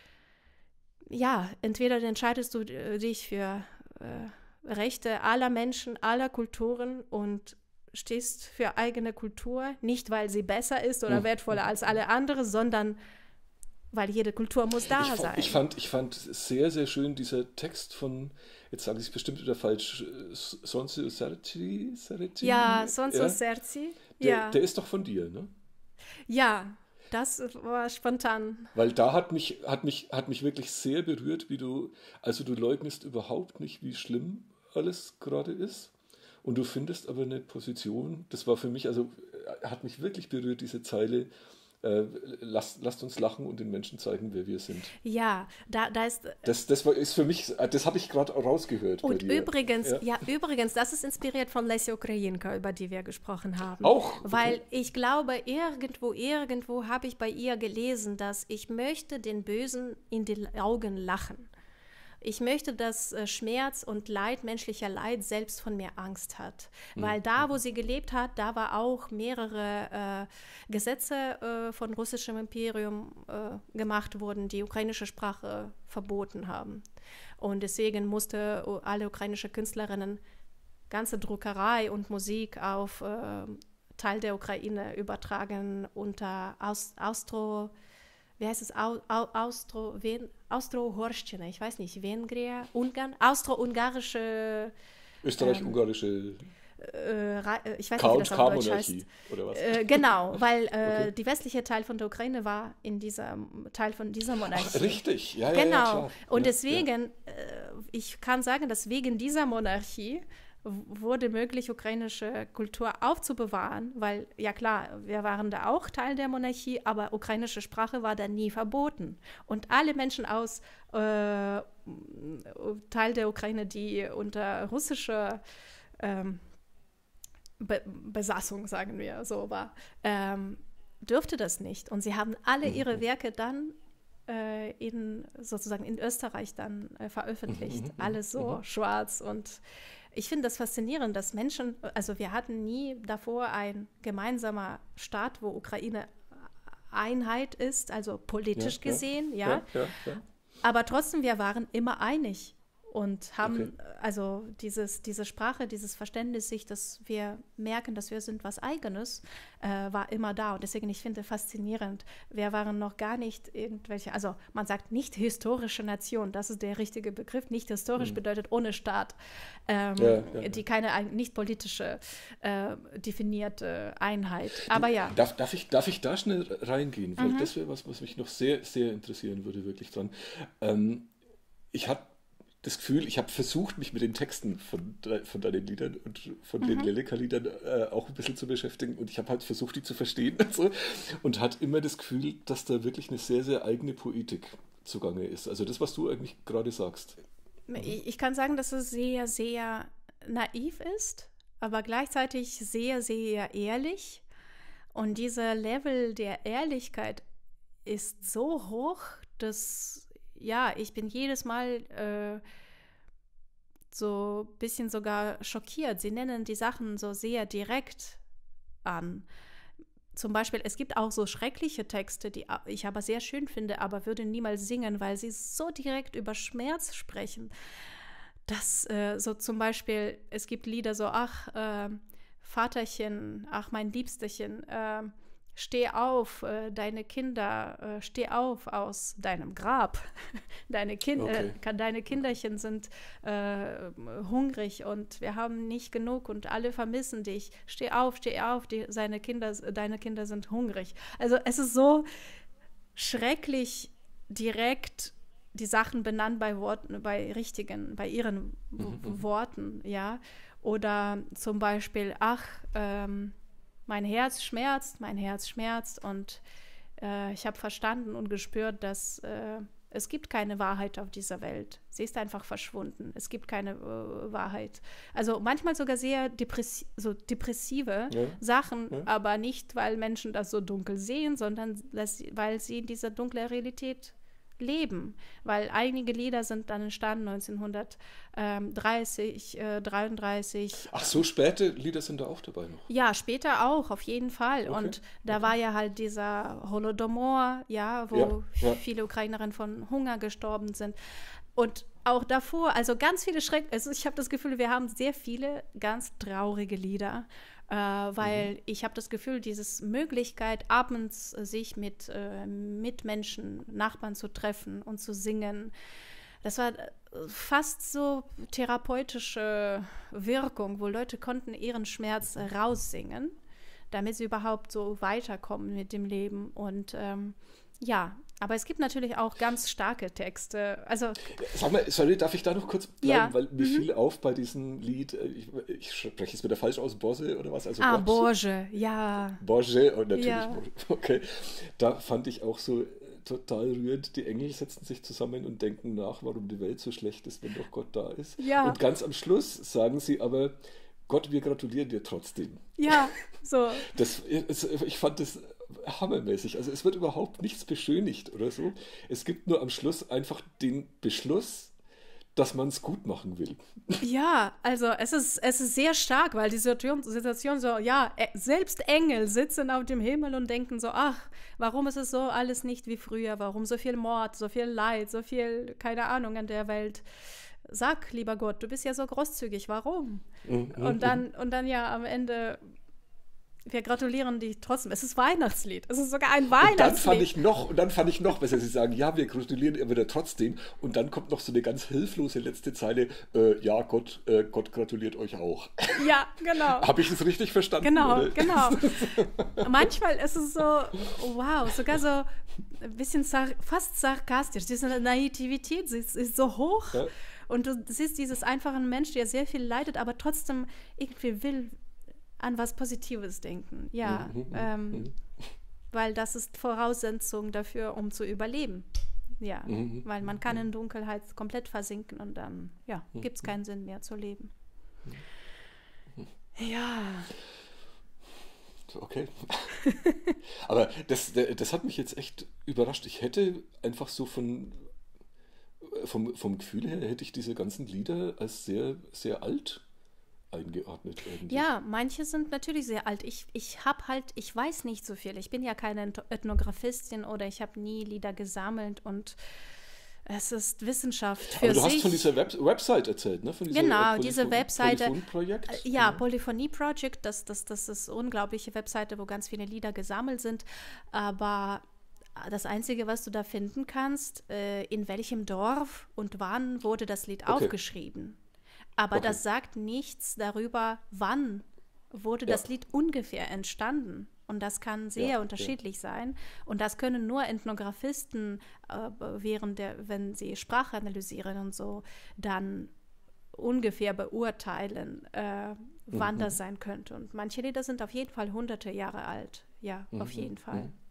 ja, entweder entscheidest du dich für äh, Rechte aller Menschen, aller Kulturen und stehst für eigene Kultur, nicht weil sie besser ist oder wertvoller als alle anderen, sondern weil jede Kultur muss da ich fand, sein. Ich fand, ich fand sehr, sehr schön dieser Text von, jetzt sage ich es bestimmt wieder falsch, Sonsu Serci? Ja, Sonsu ja? Serci. Der, ja. der ist doch von dir, ne? Ja, das war spontan. Weil da hat mich, hat mich, hat mich wirklich sehr berührt, wie du, also du leugnest überhaupt nicht, wie schlimm alles gerade ist. Und du findest aber eine Position, das war für mich, also hat mich wirklich berührt, diese Zeile, äh, lasst, lasst uns lachen und den Menschen zeigen, wer wir sind. Ja, da, da ist... Das, das war, ist für mich, das habe ich gerade rausgehört. Und bei dir. übrigens, ja. ja, übrigens, das ist inspiriert von Lesja Ukrajinka, über die wir gesprochen haben. Auch? Okay. Weil ich glaube, irgendwo, irgendwo habe ich bei ihr gelesen, dass ich möchte den Bösen in die Augen lachen. Ich möchte, dass äh, Schmerz und Leid, menschlicher Leid, selbst von mir Angst hat. Mhm. Weil da, wo sie gelebt hat, da war auch mehrere äh, Gesetze äh, von russischem Imperium äh, gemacht wurden, die ukrainische Sprache verboten haben. Und deswegen musste alle ukrainische Künstlerinnen ganze Druckerei und Musik auf äh, Teil der Ukraine übertragen unter Aus- Austro- wie heißt es, Au, Au, Austro, Ven, Austro-Horschtina, ich weiß nicht, Vengria, Ungarn, Austro-ungarische... Österreich-ungarische... Ähm, äh, ich weiß K- nicht, wie das auf Deutsch heißt. Oder was? Äh, genau, weil äh, okay. die westliche Teil von der Ukraine war in dieser Teil von dieser Monarchie. Ach, richtig, ja, genau. ja, ja, klar. Und ja, deswegen, ja. äh, ich kann sagen, dass wegen dieser Monarchie wurde möglich, ukrainische Kultur aufzubewahren, weil, ja klar, wir waren da auch Teil der Monarchie, aber ukrainische Sprache war da nie verboten. Und alle Menschen aus äh, Teil der Ukraine, die unter russischer ähm, Be- Besatzung, sagen wir so, war, ähm, dürfte das nicht. Und sie haben alle ihre Werke dann äh, in, sozusagen in Österreich dann äh, veröffentlicht. Mhm, Alles so mhm. schwarz und ich finde das faszinierend, dass Menschen, also wir hatten nie davor ein gemeinsamer Staat, wo Ukraine Einheit ist, also politisch ja, gesehen, ja. Ja, ja, ja. Aber trotzdem, wir waren immer einig und haben Okay. also dieses, diese Sprache, dieses Verständnis, sich, dass wir merken, dass wir sind was Eigenes, äh, war immer da. Und deswegen, ich finde faszinierend, wir waren noch gar nicht irgendwelche, also man sagt nicht historische Nation, das ist der richtige Begriff. Nicht historisch Mhm. bedeutet ohne Staat, ähm, Ja, ja, ja. die keine ein- nicht politische äh, definierte Einheit. Aber ja. Darf, darf, ich, darf ich da schnell reingehen? Weil das wäre was, was mich noch sehr, sehr interessieren würde, wirklich dran. Ähm, ich habe das Gefühl, ich habe versucht, mich mit den Texten von, de- von deinen Liedern und von den Leleka-Liedern äh, auch ein bisschen zu beschäftigen und ich habe halt versucht, die zu verstehen und, so, und hatte immer das Gefühl, dass da wirklich eine sehr, sehr eigene Poetik zugange ist. Also das, was du eigentlich gerade sagst. Ich, ich kann sagen, dass es sehr, sehr naiv ist, aber gleichzeitig sehr, sehr ehrlich. Und dieser Level der Ehrlichkeit ist so hoch, dass, ja, ich bin jedes Mal äh, so ein bisschen sogar schockiert. Sie nennen die Sachen so sehr direkt an. Zum Beispiel, es gibt auch so schreckliche Texte, die ich aber sehr schön finde, aber würde niemals singen, weil sie so direkt über Schmerz sprechen. Das äh, so zum Beispiel, es gibt Lieder so, ach, äh, Vaterchen, ach, mein Liebsterchen, äh, steh auf, äh, deine Kinder, äh, steh auf aus deinem Grab. Deine, kind Okay. äh, deine Kinderchen sind äh, hungrig und wir haben nicht genug und alle vermissen dich. Steh auf, steh auf, die, seine Kinder, deine Kinder sind hungrig. Also es ist so schrecklich direkt die Sachen benannt bei Worten, bei richtigen, bei ihren w- Worten, ja. Oder zum Beispiel, ach, ähm, mein Herz schmerzt, mein Herz schmerzt und äh, ich habe verstanden und gespürt, dass äh, es gibt keine Wahrheit auf dieser Welt. Sie ist einfach verschwunden. Es gibt keine äh, Wahrheit. Also manchmal sogar sehr depressi- so depressive Ja. Sachen, Ja. aber nicht, weil Menschen das so dunkel sehen, sondern dass, weil sie in dieser dunklen Realität leben. Weil einige Lieder sind dann entstanden neunzehnhundertdreißig, äh, dreiunddreißig. Ach, so späte Lieder sind da auch dabei noch. Ja, später auch, auf jeden Fall. Okay, Und da war ja halt dieser Holodomor, ja, wo Ja, ja. viele Ukrainerinnen von Hunger gestorben sind. Und auch davor, also ganz viele Schreck, also ich habe das Gefühl, wir haben sehr viele ganz traurige Lieder, äh, weil mhm. ich habe das Gefühl, diese Möglichkeit, abends äh, sich mit äh, Mitmenschen, Nachbarn zu treffen und zu singen, das war fast so therapeutische Wirkung, wo Leute konnten ihren Schmerz raussingen, damit sie überhaupt so weiterkommen mit dem Leben. Und ähm, ja, aber es gibt natürlich auch ganz starke Texte. Also, sag mal, sorry, darf ich da noch kurz bleiben? Ja. Weil mir mhm. fiel auf bei diesem Lied, ich, ich spreche es wieder falsch aus, Borge oder was? Also ah, Borge, ja. Borge, und natürlich Ja. Borge. Okay, da fand ich auch so total rührend, die Engel setzen sich zusammen und denken nach, warum die Welt so schlecht ist, wenn doch Gott da ist. Ja. Und ganz am Schluss sagen sie aber, Gott, wir gratulieren dir trotzdem. Ja, so. Das, ich fand das hammermäßig. Also es wird überhaupt nichts beschönigt oder so. Es gibt nur am Schluss einfach den Beschluss, dass man es gut machen will. Ja, also es ist, es ist sehr stark, weil die Situation, Situation so, ja, selbst Engel sitzen auf dem Himmel und denken so, ach, warum ist es so alles nicht wie früher? Warum so viel Mord, so viel Leid, so viel, keine Ahnung, in der Welt? Sag, lieber Gott, du bist ja so großzügig, warum? Mhm, und dann, und dann ja am Ende, wir gratulieren dich trotzdem. Es ist Weihnachtslied. Es ist sogar ein Weihnachtslied. Und dann fand ich noch, und dann fand ich noch besser, sie sagen, ja, wir gratulieren ihr wieder trotzdem. Und dann kommt noch so eine ganz hilflose letzte Zeile, äh, ja, Gott, äh, Gott gratuliert euch auch. Ja, genau. Habe ich es richtig verstanden? Genau, oder? genau. Manchmal ist es so, wow, sogar so ein bisschen sar- fast sarkastisch. Diese Naivität ist, ist so hoch. Ja. Und du siehst dieses einfache Mensch, der sehr viel leidet, aber trotzdem irgendwie will an was Positives denken. Ja, Mhm, ähm, mhm. weil das ist Voraussetzung dafür, um zu überleben. Ja, Mhm, weil man kann in Dunkelheit komplett versinken und dann, ja, gibt es keinen Sinn mehr zu leben. Ja. Okay. Aber das, das hat mich jetzt echt überrascht. Ich hätte einfach so von vom, vom Gefühl her, hätte ich diese ganzen Lieder als sehr, sehr alt eingeordnet eigentlich. Ja, manche sind natürlich sehr alt. Ich, ich habe halt, ich weiß nicht so viel. Ich bin ja keine Ethnographistin oder ich habe nie Lieder gesammelt und es ist Wissenschaft für Aber du sich. hast von dieser Web Website erzählt, ne? Von dieser Genau, Polyphon- diese Webseite. Polyphon-Projekt. Ja, Mhm. Polyphonie Project, das, das, das ist eine unglaubliche Webseite, wo ganz viele Lieder gesammelt sind. Aber das Einzige, was du da finden kannst, äh, in welchem Dorf und wann wurde das Lied Okay. aufgeschrieben. Aber Okay. das sagt nichts darüber, wann wurde Ja. das Lied ungefähr entstanden. Und das kann sehr Ja, unterschiedlich sein. Und das können nur Ethnographisten, äh, während der, wenn sie Sprache analysieren und so, dann ungefähr beurteilen, äh, wann Mhm. das sein könnte. Und manche Lieder sind auf jeden Fall hunderte Jahre alt. Ja, Mhm. auf jeden Fall. Mhm.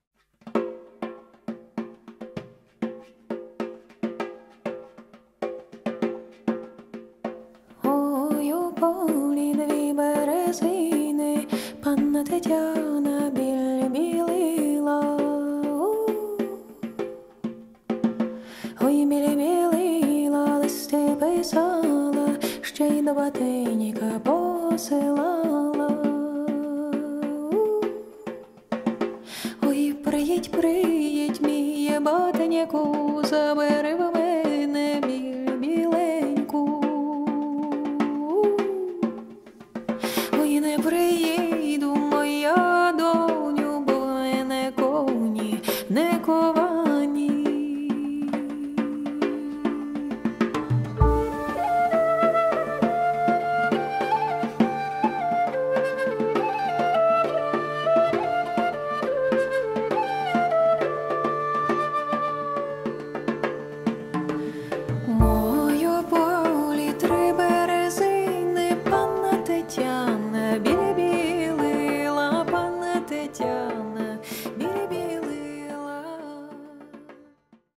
Ой, у полі дві березини, панна Тетяна біль білила. Ой, білі білила, листи писала, ще й до батенька посилала.